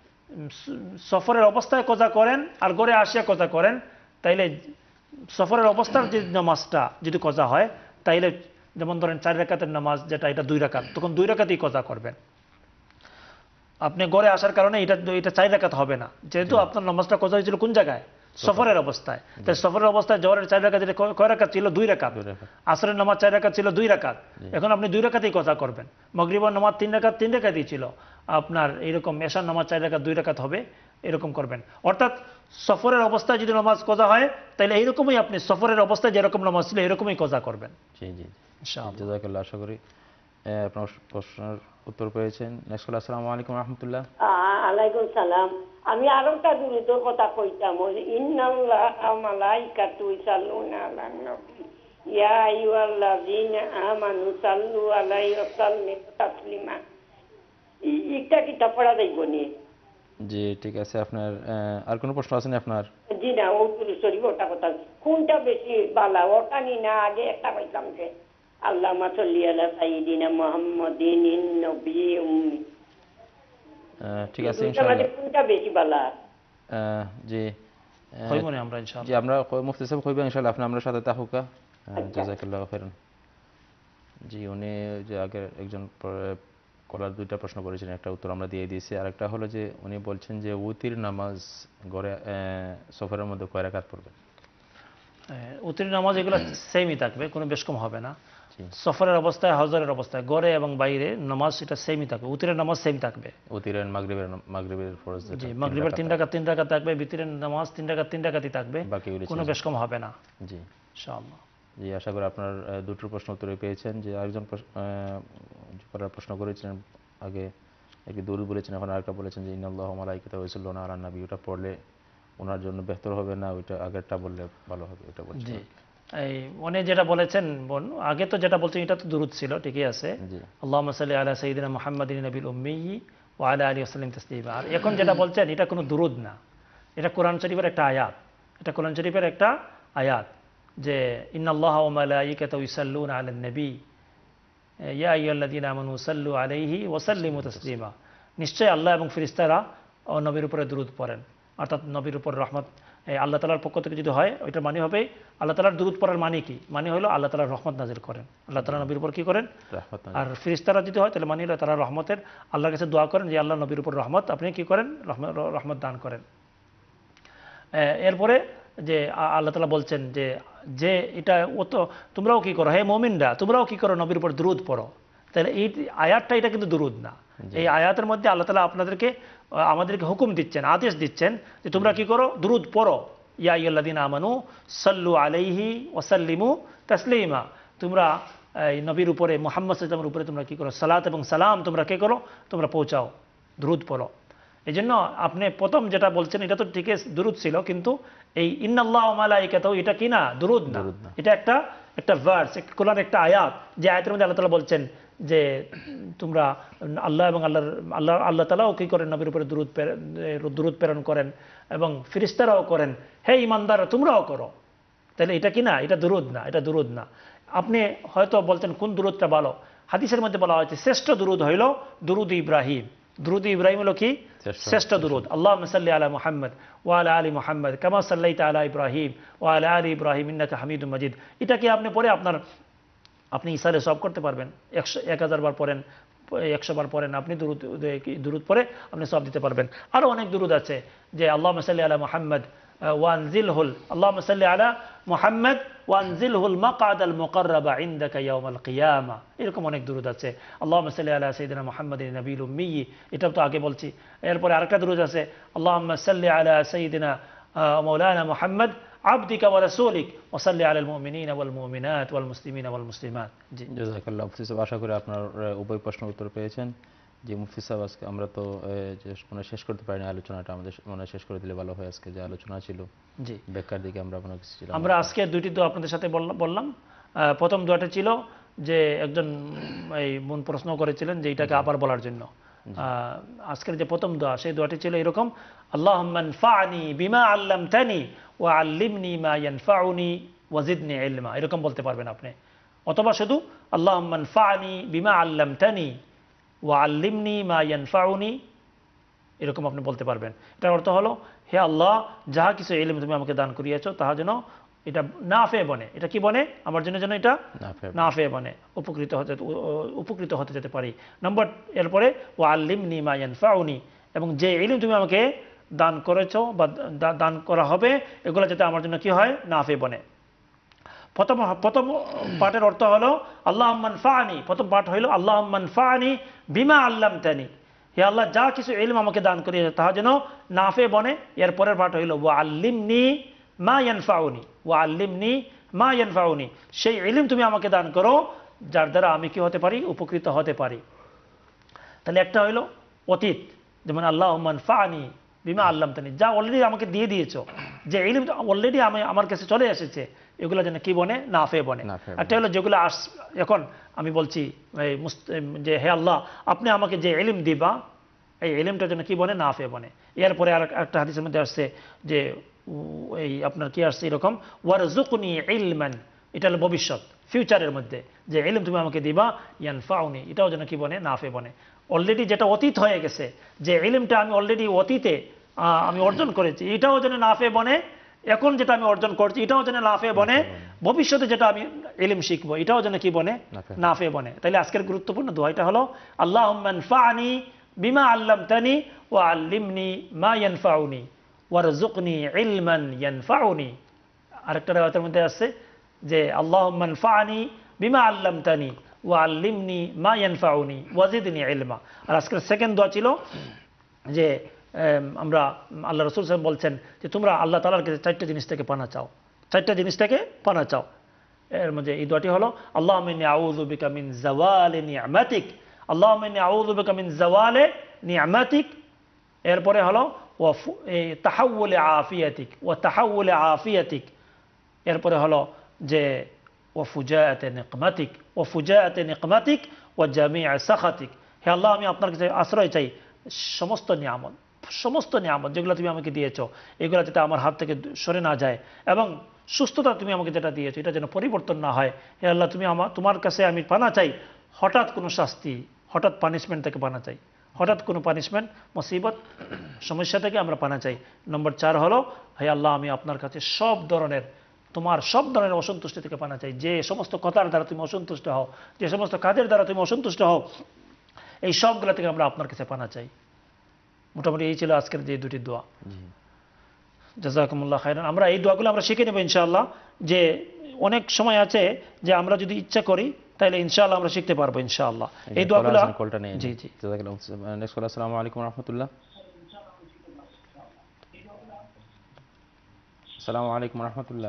সফরের অবস্থায় কজা করেন আর ঘরে আসিয়া কজা করেন, তাইলে সফরের অবস্থার যে নামাজটা যদি কজা হয়, তাইলে যেমন ধরেন 4 রাকাতের নামাজ যেটা, এটা 2 রাকাত, তখন 2 রাকাতই কজা করবেন। আপনি ঘরে আসার কারণে এটা 4 রাকাত হবে না, যেহেতু আপনার নামাজটা কজা হয়েছিল কোন জায়গায়, সফরের অবস্থায়। তাই সফরের অবস্থায় জোহরের 4 রাকাত, এটা কয় রাকাত ছিল, 2 রাকাত। আসরের নামাজ 4 রাকাত ছিল, 2 রাকাত। এখন আপনি 2 রাকাতই কজা করবেন। মাগরিবের নামাজ 3 রাকাত, 3 রাকাতই ছিল আপনার, এরকম এশার নামাজ 4 রাকাত, 2 রাকাত হবে, এরকম করবেন। অর্থাৎ সফরের অবস্থায় যদি নামাজ কজা হয়, তাহলে এইরকমই আপনি সফরের অবস্থায় যেরকম নামাজ ছিল এরকমই কজা করবেন। জি জি, জাযাকাল্লাহ। আশা করি আপনার প্রশ্নের উত্তর পেয়েছেন। Next call. আসসালামু আলাইকুম রাহমাতুল্লাহ। আলাইকুম সালাম। আমি আরো একটা দুরূদের কথা কইতাম, ইন্নাল্লাহা ওয়া মালাইকাতু ইসাল্লুনা আলান নবী ইয়া আইয়ুহাল্লাযীনা আমানু সাল্লু আলাইহি ওয়া সাল্লিমু তাসলিমা। এটা কি পড়া যাইব নি? জি ঠিক আছে। আপনার আর কোনো প্রশ্ন আছে না আপনার? জি না, ও শরীফ ওটা কথা কোনটা বেশি ভালো, ওটা নি না আগে একটা কইতাম যে আল্লাহুম্মা সাল্লি আলা সাইয়্যিদিনা মুহাম্মাদিন নবী উম্মি। ঠিক আছে ইনশাআল্লাহ। কোনটা বেশি ভালো? জি হইব না আমরা ইনশাআল্লাহ। জি আমরা মুফতি সাহেব কইবেন ইনশাআল্লাহ, আপনি আমরা সাথে তাহুকা। জাযাকাল্লাহু খাইরান। জি উনি যে আগে একজন কলার 2টা প্রশ্ন করেছেন, একটা উত্তর আমরা দিয়ে দিয়েছি, আর একটা হলো যে উনি বলছেন যে উতির নামাজ ঘরে সফরের মধ্যে কয় রাকাত পড়বেন? উতির নামাজ এগুলো সেমই থাকবে, কোনো বেশ কম হবে না। সফরের অবস্থায়, হজরের অবস্থায়, ঘরে এবং বাইরে নামাজ এটা সেমই থাকবে, উতিরের নামাজ সেম থাকবে। উতিরের মাগরিবের ফরজ, জি মাগরিবের 3 রাকাত 3 রাকাত থাকবে, বিতরের নামাজ 3 রাকাত 3 রাকাতই থাকবে, কোনো বেশ কম হবে না। জি ইনশাআল্লাহ। জি আশা করি আপনার দুটো প্রশ্ন উত্তর পেয়েছেন। যে আরেকজন প্রশ্ন করেছিলেন আগে, একটি দরুদ বলেছেন, এখন আরেকটা বলেছেন যে ইন্নাল্লাহা ওয়া মালাইকাতাহু ইউসাল্লুনা আলান নবী, ওটা পড়লে ওনার জন্য বেহতর হবে না, ওইটা আগেরটা বললে ভালো হবে, ওটা বলছেন। জি এই উনি যেটা বলেছেন, আগে তো যেটা বলছেন এটা তো দুরূদ ছিল, ঠিকই আছে, আল্লাহুম্মা সাল্লি আলা সাইয়্যিদিনা মুহাম্মাদিন নবিল উম্মি ওয়া আলা আলিহি ওয়া সাল্লিম তাসলিমা। আর এখন যেটা বলছেন এটা কোনো দুরূদ না, এটা কোরআন শরীফের একটা আয়াত, এটা কোরআন শরীফের একটা আয়াত যে ইন্নাল্লাহা ওয়া মালাইকাতাহু ইউসাল্লুনা আলান নবী ইয়া আইয়ুহাল্লাযীনা আমানু সাল্লু আলাইহি ওয়া সাল্লিমু তাসলিমা। নিশ্চয়ই আল্লাহ এবং ফেরেশতারা নবীর উপরে দুরূদ পড়েন, অর্থাৎ নবীর উপর রহমত আল্লাহ তাআলার পক্ষ থেকে যদি হয়, ওইটার মানে হবে আল্লাহ তাআলার দুরূদ পড়ার মানে কি, মানে হলো আল্লাহ তাআলার রহমত নাজিল করেন, আল্লাহ তাআলা নবীর উপর কি করেন, আর ফেরেশতারা যদি হয় তাহলে মানে হলো তারা রহমতের আল্লাহর কাছে দোয়া করেন যে আল্লাহ নবীর উপর রহমত আপনি কি করেন, রহমত দান করেন। এরপরে যে আল্লাহ তাআলা বলছেন যে যে এটা ও তো তোমরাও কি করো, হে মুমিনরা তোমরাও কি করো, নবীর উপর দুরূদ পড়ো। তাহলে এই আয়াতটা এটা কিন্তু দুরূদ না, এই আয়াতের মধ্যে আল্লাহ তাআলা আমাদেরকে হুকুম দিচ্ছেন, আদেশ দিচ্ছেন যে তোমরা কি করো, দুরূদ পড়ো। ইয়া আইয়ুহাল্লাযীনা আমানু সাল্লু আলাইহি ওয়া সাল্লিমু তাসলিমা, তোমরা নবীর উপরে মুহাম্মদ সাল্লাল্লাহু আলাইহি ওয়াসাল্লামের উপরে তোমরা কি করো, সালাত এবং সালাম তোমরা কে করো, তোমরা পৌঁছাও, দুরূদ পড়ো। এই জন্য আপনি প্রথম যেটা বলছেন এটা তো ঠিক দুরূদ ছিল, কিন্তু এই ইন্নাল্লাহা ওয়া মালাইকাতাহু এটা কি না, দুরূদ না, এটা একটা ভার্স, কোরআনের একটা আয়াত, যে আয়াতের মধ্যে আল্লাহ তাআলা বলছেন যে তোমরা আল্লাহ এবং আল্লাহ তাআলাও কি করেন, নবীর উপরে দুরূদ প্রেরণ করেন এবং ফেরেশতারাও করেন, হে ঈমানদাররা তোমরাও করো। তাহলে এটা কি না, এটা দুরূদ না, এটা দুরূদ না। আপনি হয়তো বলতেন কোন দুরূদটা ভালো, হাদিসের মধ্যে বলা হয়েছে শ্রেষ্ঠ দুরূদ হইল দুরূদ ইব্রাহিম। দুরূদ ইব্রাহিম হলো কি, শ্রেষ্ঠ দুরূদ। আল্লাহুম্মা সাল্লি আলা মুহাম্মদ ওয়া আলা আলি মুহাম্মদ কামা সাল্লাইতা আলা ইব্রাহিম ওয়া আলা আলি ইব্রাহিম ইন্নাকা হামিদুম মাজিদ। এটাকে আপনি পড়ে আপনি ইসালে সব করতে পারবেন, 1000 বার পড়েন, 100 বার পড়েন, আপনি দুরূদ পড়ে আপনি সব দিতে পারবেন। আরো অনেক দুরূদ আছে যে আল্লাহুম্মা সাল্লি আলা মুহাম্মদ ওয়ানজিলহুল আল্লাহুম্মা সাল্লি আলা মুহাম্মদ ওয়ানজিলহুল মাকআদাল মুকাররাবা ইনদাকা ইয়াউমাল কিয়ামা, এরকম অনেক দুরূদ আছে। আল্লাহুম্মা সাল্লি আলা সাইয়্যিদিনা মুহাম্মাদিন নবিয়্যিল উম্মি, এটাও তো আগে বলছি। এরপরে আরেকটা দুরূদ আছে, আল্লাহুম্মা সাল্লি আলা সাইয়্যিদিনা মাওলানা মুহাম্মদ আবদিকা ওয়া রাসূলিক ওয়া সাল্লি আলাল মুমিনিনা ওয়াল মুমিনাত ওয়াল মুসলিমিনা ওয়াল মুসলিমাত। জি, জাযাকাল্লাহ মুফতি সাহেব, আশা করি আপনার উভয় প্রশ্নের উত্তর পেয়েছেন। যে মুফতি সাহেব, আজকে আমরা তো শেষ করতে পারিনি আলোচনাটা, আমাদের শেষ করে দিলে ভালো হয়। আজকে যে আলোচনা ছিল, জি, ব্যাখ্যার দিকে আমরা আপনার কিছু ছিলাম। আমরা আজকে দুইটি দোয়া আপনাদের সাথে বললাম। প্রথম দোয়াটা ছিল যে একজন এই বোন প্রশ্ন করেছিলেন যে এটাকে আবার বলার জন্য। আজকের যে প্রথম দোয়া, সেই দোয়াটি ছিল এরকম, আল্লাহুম্মা আনফা'নি বিমা আল্লামতানি ওয়া আল্লিমনি মা ইয়ানফাউনি ওয়া জিদনি ইলমা, এরকম বলতে পারবেন আপনি। অথবা শুধু আল্লাহুম্মা আনফা'নি বিমা আল্লামতানি ওয়া আল্লিমনি মা ইয়ানফাউনি, এরকম আপনি বলতে পারবেন। এটার অর্থ হলো, হে আল্লাহ, যাহা কিছু ইলম তুমি আমাকে দান করিয়েছো তাহা যেন এটা নাফে বনে। এটা কি বনে? আমার জন্য যেন এটা নাফে বনে, উপকৃত হতে যেতে পারি। নম্বর, এরপরে ওয়া আল্লিমনি মা ইয়ানফাউনি, এবং যে ইলম তুমি আমাকে দান করেছো বা দান করা হবে, এগুলো যাতে আমার জন্য কি হয়, নাফে বনে। প্রথম পাঠের অর্থ হলো আল্লাহুম্মা আনফা'নি, প্রথম পাঠ হইল আল্লাহুম্মা আনফা'নি বিমা আল্লামতানি, হে আল্লাহ, যা কিছু ইলম আমাকে দান করিয়েছে তাহা যেন নাফে বনে। এর পরের পাঠ হইল ওয়া আল্লিমনি মা ইয়ানফাউনি, ওয়া আল্লিমনি মা ইয়ানফাউনি, সেই ইলম তুমি আমাকে দান করো যার দ্বারা আমি কি হতে পারি, উপকৃত হতে পারি। তাহলে একটা হইল অতীত, যেমন আল্লাহুম্মা আনফা'নি বিমা আল্লামতানি, যা অলরেডি আমাকে দিয়ে দিয়েছো, যে ইলম অলরেডি আমার কাছে চলে এসেছে, এগুলো যেন কি বনে, নাফে বনে। একটা হলো যেগুলো এখন আমি বলছি যে হে আল্লাহ, আপনি আমাকে যে ইলম দিবা, এই ইলমটা যেন কি বনে, নাফে বনে। এরপরে আর একটা হাদিসের মধ্যে আসছে যে এই আপনার কি আসছে এরকম, ওয়ারযুকনি ইলমান, এটা হলো ভবিষ্যৎ, ফিউচারের মধ্যে, যে ইলম তুমি আমাকে দিবা, ইয়ানফাউনি, এটাও যেন কি বনে, নাফে বনে। অলরেডি যেটা অতীত হয়ে গেছে, যে ইলমটা আমি অলরেডি অতীতে আমি অর্জন করেছি, এটাও যেন নাফে বনে। এখন যেটা আমি অর্জন করছি, এটাও যেন নাফে বনে। ভবিষ্যতে যেটা আমি ইলম শিখবো, এটাও যেন কি বনে, নাফে বনে। তাইলে আজকের গুরুত্বপূর্ণ দোয়াটা হলো আল্লাহুম্মা আনফা'নি বিমা আল্লামতানি ওয়া আল্লিমনি মা ইয়ানফাউনি ওয়ারযুকনি ইলমান ইয়ানফাউনি। আরেকটা রাওয়াতের মধ্যে আছে যে আল্লাহুম্মা আনফা'নি বিমা আল্লামতানি ওয়া আল্লিমনি মা ইয়ানফাউনি ওয়া জিদনি ইলমা। আর আজকের সেকেন্ড দোয়া ছিল যে আমরা আল্লাহ রাসূল সাল্লাল্লাহু আলাইহি ওয়াসাল্লাম বলছেন যে তোমরা আল্লাহ তাআলার কাছে চারটা জিনিস থেকে পানা চাও, চারটা জিনিস থেকে পানা চাও। এর মধ্যে এই দোয়াটি হলো আল্লাহুম্মা ইন্নী আউযু বিকা মিন যাওয়ালি নি'মাতিক, আল্লাহুম্মা ইন্নী আউযু বিকা মিন যাওয়ালি নি'মাতিক। এরপরে হলো ওয়া তাহাউলি আফিয়াতিক, ওয়া তাহাউলি আফিয়াতিক। এরপরে হলো যে ওয়া ফুজাআতি নিকমাতিক, ওয়া ফুজাআতি নিকমাতিক ওয়া জামিআ সাখাতিক। হে আল্লাহ, আমি আপনার কাছে আশ্রয় চাই সমস্ত নিয়ামত যেগুলো তুমি আমাকে দিয়েছো, এগুলো যাতে আমার হাত থেকে সরে না যায়, এবং সুস্থতা তুমি আমাকে যেটা দিয়েছো এটা যেন পরিবর্তন না হয়। হে আল্লাহ, তোমার কাছে আমি পানা চাই হঠাৎ কোনো শাস্তি, হঠাৎ পানিশমেন্ট থেকে পানা চাই, হঠাৎ কোনো পানিশমেন্ট, মুসিবত, সমস্যা থেকে আমরা পানা চাই। নম্বর 4 হলো হে আল্লাহ, আমি আপনার কাছে তোমার সব ধরনের অসন্তুষ্টি থেকে পানা চাই। যে সমস্ত কথার দ্বারা তুমি অসন্তুষ্ট হও, যে সমস্ত কাজের দ্বারা তুমি অসন্তুষ্ট হও, এই সবগুলো থেকে আমরা আপনার কাছে পানা চাই। মোটামুটি এই ছিল আজকের যে দুটি দোয়া। জাযাকুমুল্লাহ খাইরান। আমরা এই দোয়াগুলো আমরা শিখে নেব ইনশাআল্লাহ। যে অনেক সময় আছে যে আমরা যদি ইচ্ছা করি তাহলে ইনশাআল্লাহ আমরা শিখতে পারবো ইনশাআল্লাহ এই দোয়াগুলো। জি জি, জাযাকাল্লাহ। Next call. আসসালামু আলাইকুম ওয়া রাহমাতুল্লাহ। আসসালামু আলাইকুম ওয়া রাহমাতুল্লাহ।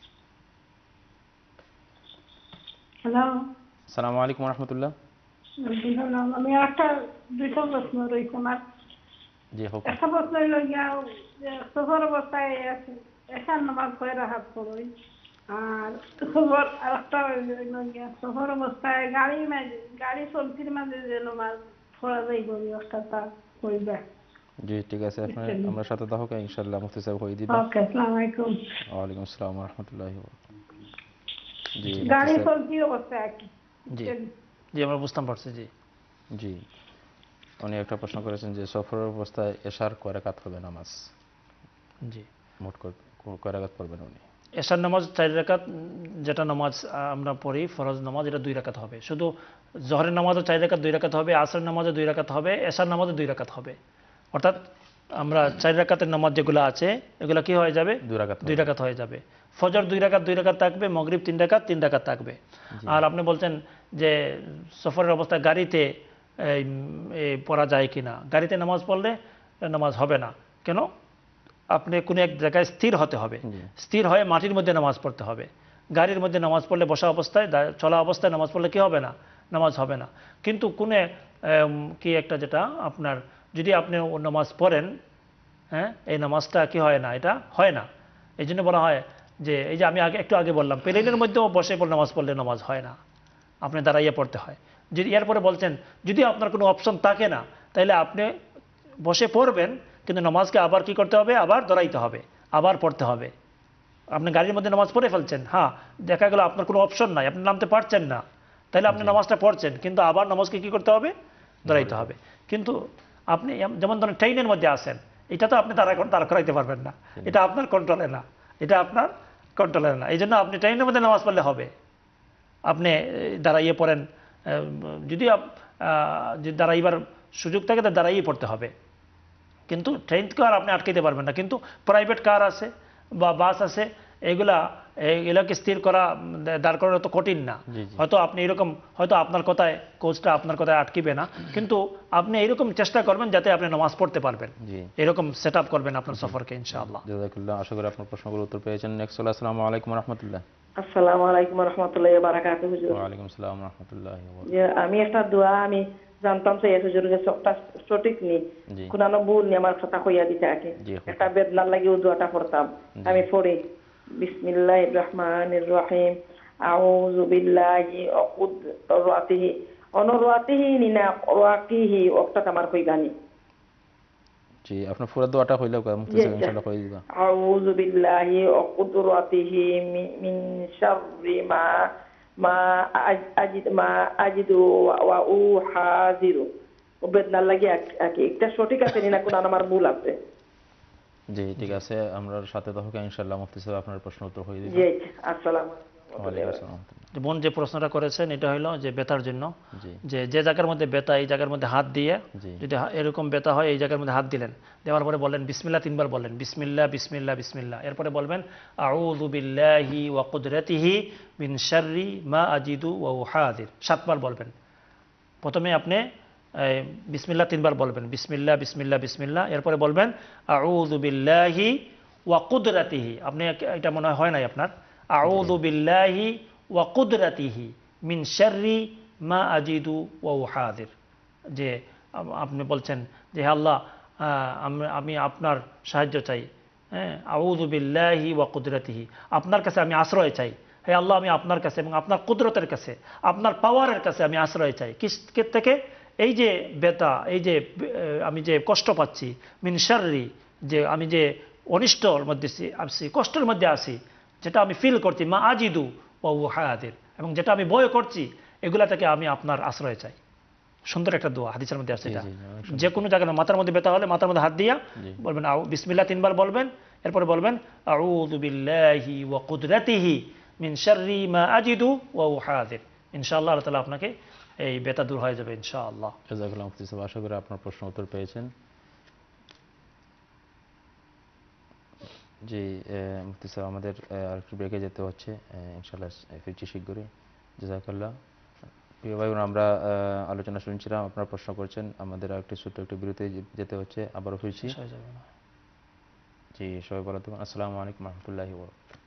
হ্যালো, আসসালামু আলাইকুম ওয়া রাহমাতুল্লাহ। আমি দুইটা প্রশ্ন রয়েছে আমার। জি হোক। একটা প্রশ্ন হইল সফর অবস্থায় এশার নামাজ কয় রাকাত পড়ই, আর আরেকটা সফর অবস্থায় গাড়ি চলতির মাঝে যে নামাজ পড়া যাইব অবস্থাটা কইবা। জি ঠিক আছে, আমরা সাথে থাকো ইনশাআল্লাহ, মুফতি সাহেব হয়ে দিবেন। ওকে, আসসালামু আলাইকুম। ওয়া আলাইকুম আসসালাম ওয়া রাহমাতুল্লাহি ওয়া বারাকাতুহু। জি গাড়ি চলতি অবস্থায় কি? জি জি, আমরা বুঝতাম পারছি। জি জি, উনি একটা প্রশ্ন করেছেন যে সফর অবস্থায় এশার কয় রাকাত হবে নামাজ। জি, মোট কয় রাকাত পড়বেন উনি? এশার নামাজ 4 রাকাত, যেটা নামাজ আমরা পড়ি ফরজ নামাজ, এটা 2 রাকাত হবে। শুধু জোহরের নামাজও 4 রাকাত 2 রাকাত হবে, আসরের নামাজও 2 রাকাত হবে, এশার নামাজও 2 রাকাত হবে। অর্থাৎ আমরা 4 রাকাতের নামাজ যেগুলো আছে এগুলো কি হয়ে যাবে 2 রাকাত হয়ে যাবে। ফজর 2 রাকাত থাকবে, মাগরিব 3 রাকাত থাকবে। আর আপনি বলছেন যে সফরের অবস্থায় গাড়িতে পড়া যায় কিনা, গাড়িতে নামাজ পড়লে নামাজ হবে না। কেন? আপনি কোনো এক জায়গায় স্থির হতে হবে, স্থির হয়ে মাটির মধ্যে নামাজ পড়তে হবে। গাড়ির মধ্যে নামাজ পড়লে, বসা অবস্থায়, চলা অবস্থায় নামাজ পড়লে কি হবে না? নামাজ হবে না। কিন্তু কোনো কি একটা যেটা আপনার যদি আপনি নামাজ পড়েন, হ্যাঁ, এই নামাজটা কি হয় না, এটা হয় না। এই জন্য বলা হয় যে এই যে আমি একটু আগে বললাম প্লেনের মধ্যেও বসে নামাজ পড়লে নামাজ হয় না, আপনি দাঁড়াইয়ে পড়তে হয়। যদি এরপরে বলছেন যদি আপনার কোনো অপশন থাকে না তাহলে আপনি বসে পড়বেন, কিন্তু নামাজকে আবার কি করতে হবে, আবার দাঁড়াইতে হবে, আবার পড়তে হবে। আপনি গাড়ির মধ্যে নামাজ পড়ে ফেলছেন, হ্যাঁ, দেখা গেল আপনার কোনো অপশন নাই, আপনি নামতে পারছেন না, তাহলে আপনি নামাজটা পড়ছেন, কিন্তু আবার নামাজকে কি করতে হবে, দাঁড়াইতে হবে। কিন্তু আপনি যেমন ধরেন ট্রেনের মধ্যে আসেন, এটা তো আপনি দাঁড় করাইতে পারবেন না, এটা আপনার কন্ট্রোলে না, এটা আপনার কন্ট্রোলে না। এই জন্য আপনি ট্রেনের মধ্যে নামাজ পড়লে হবে, আপনি দাঁড়াইয়ে পড়েন। যদি দাঁড়াইবার সুযোগ থাকে তো দাঁড়াইয়ে পড়তে হবে, কিন্তু ট্রেনকে আর আপনি আটকাইতে পারবেন না। কিন্তু প্রাইভেট কার আছে বা বাস আছে, এগুলাকে স্থির করা, দাঁড় করানো তো কঠিন না। হয়তো আপনি এরকম, হয়তো আপনার কথায় কোচটা আপনার কথায় আটকিবে না, কিন্তু আপনি এরকম চেষ্টা করবেন যাতে আপনি নামাজ পড়তে পারবেন, এরকম সেট আপ করবেন আপনার সফরকে ইনশাআল্লাহ। জাযাকাল্লাহ, আশা করি আপনার প্রশ্নগুলোর উত্তর পেয়েছেন। নেক্সট, আসসালামু আলাইকুম ওয়া রাহমাতুল্লাহ। আসসালামু আলাইকুম ওয়া রাহমাতুল্লাহি ওয়া বারাকাতুহু হুজুর। ওয়া আলাইকুম আসসালাম ওয়া রাহমাতুল্লাহি ওয়া যে আমি একটা দোয়া আমি জানতাম যে হুজুর কাছে একটা সঠিক নি কোন ভুল নি, আমার কথা কইয়া দিতে আগে একটা বেদনার লাগি ও দোয়াটা পড়তাম। আমি পড়ি বিসমিল্লাহির রহমানির রহিম, আউযু বিল্লাহি ওয়া কুদরাতিহি অনুরাতিহি নিনা ওয়াকিহি ওয়াক্তা আমার কইবানি। জি, আপনার পুরো দোয়াটা কইলে মুফতি ইনশাআল্লাহ কই দিবা। আউযু বিল্লাহি ওয়া কুদরাতিহি মিন শাররি মা আজিদু ওয়া উহাযিরু। বেদনার লাগি একটা সঠিক আছে না কোন আমার ভুল আছে? জি, ঠিক আছে, আমরা সাথে থাকুন ইনশাআল্লাহ, মুফতি সাহেব আপনার প্রশ্ন উত্তর হয়ে দিবেন। জি, আসসালামু আলাইকুম। বোন যে প্রশ্নটা করেছেন এটা হলো যে ব্যথার জন্য, যে জায়গার মধ্যে ব্যথা এই জায়গার মধ্যে হাত দিয়ে, যদি এরকম ব্যথা হয় এই জায়গার মধ্যে হাত দিলেন, দেওয়ার পরে বললেন বিসমিল্লাহ 3 বার বললেন, বিসমিল্লাহ বিসমিল্লাহ বিসমিল্লাহ, এরপরে বলবেন আউযু বিল্লাহি ওয়া কুদরাতিহি মিন শাররি মা আজিদু ওয়া উহাযির, 7 বার বলবেন। প্রথমে আপনি বিসমিল্লাহ 3 বার বলবেন, বিসমিল্লাহ বিসমিল্লাহ বিসমিল্লাহ, এরপরে বলবেন আউযু বিল্লাহি ওয়া কুদরাতিহি। আপনি এটা মনে হয় নাই আপনার, আউযু বিল্লাহি ওয়া কুদরাতিহি মিন শাররি মা আজিদু ওয়া উহাযির, যে আপনি বলছেন যে হে আল্লাহ আমি আপনার সাহায্য চাই, হ্যাঁ, আউযু বিল্লাহি ওয়া কুদরাতিহি, আপনার কাছে আমি আশ্রয় চাই, হে আল্লাহ আমি আপনার কাছে এবং আপনার কুদরতের কাছে, আপনার পাওয়ারের কাছে আমি আশ্রয় চাই। কিসের থেকে? এই যে ব্যথা, এই যে আমি যে কষ্ট পাচ্ছি, মিন শাররি, যে আমি যে অনিষ্টর মধ্যে আছি, কষ্টের মধ্যে আছি, যেটা আমি ফিল করছি, মা আজিদু ওয়া উহাযির, এবং যেটা আমি ভয় করছি, এগুলা থেকে আমি আপনার আশ্রয় চাই। সুন্দর একটা দোয়া, হাদিসের মধ্যে আছে এটা। যে কোনো জায়গায় মাথার মধ্যে ব্যথা হলে মাথার মধ্যে হাত দিয়া বলবেন বিসমিল্লাহ 3 বার বলবেন, এরপরে বলবেন আউযু বিল্লাহি ওয়া কুদরাতিহি মিন শাররি মা আজিদু ওয়া উহাযির। ইনশাআল্লাহ আল্লাহ তাআলা আপনাকে এই ব্যথা দূর হয়ে যাবে ইনশাআল্লাহ। জাযাকাল্লাহ মুফতি সাহেব, আশা করি আপনার প্রশ্ন উত্তর পেয়েছেন। জি মুফতি সাহেব, আমাদের আরেকটু ব্রেকে যেতে হচ্ছে, ইনশাআল্লাহ ফিরছি শীঘ্রই। জাযাকাল্লাহ। প্রিয় ভাই, আমরা আলোচনা শুনছিলাম, আপনারা প্রশ্ন করছেন, আমাদের আরেকটি ছোট্ট একটু বিরতি যেতে হচ্ছে, আবারও ফিরছি। জি, সবাই ভালো থাকুন। আসসালামু আলাইকুম ওয়া রাহমাতুল্লাহি ওয়া বারাকাতুহু।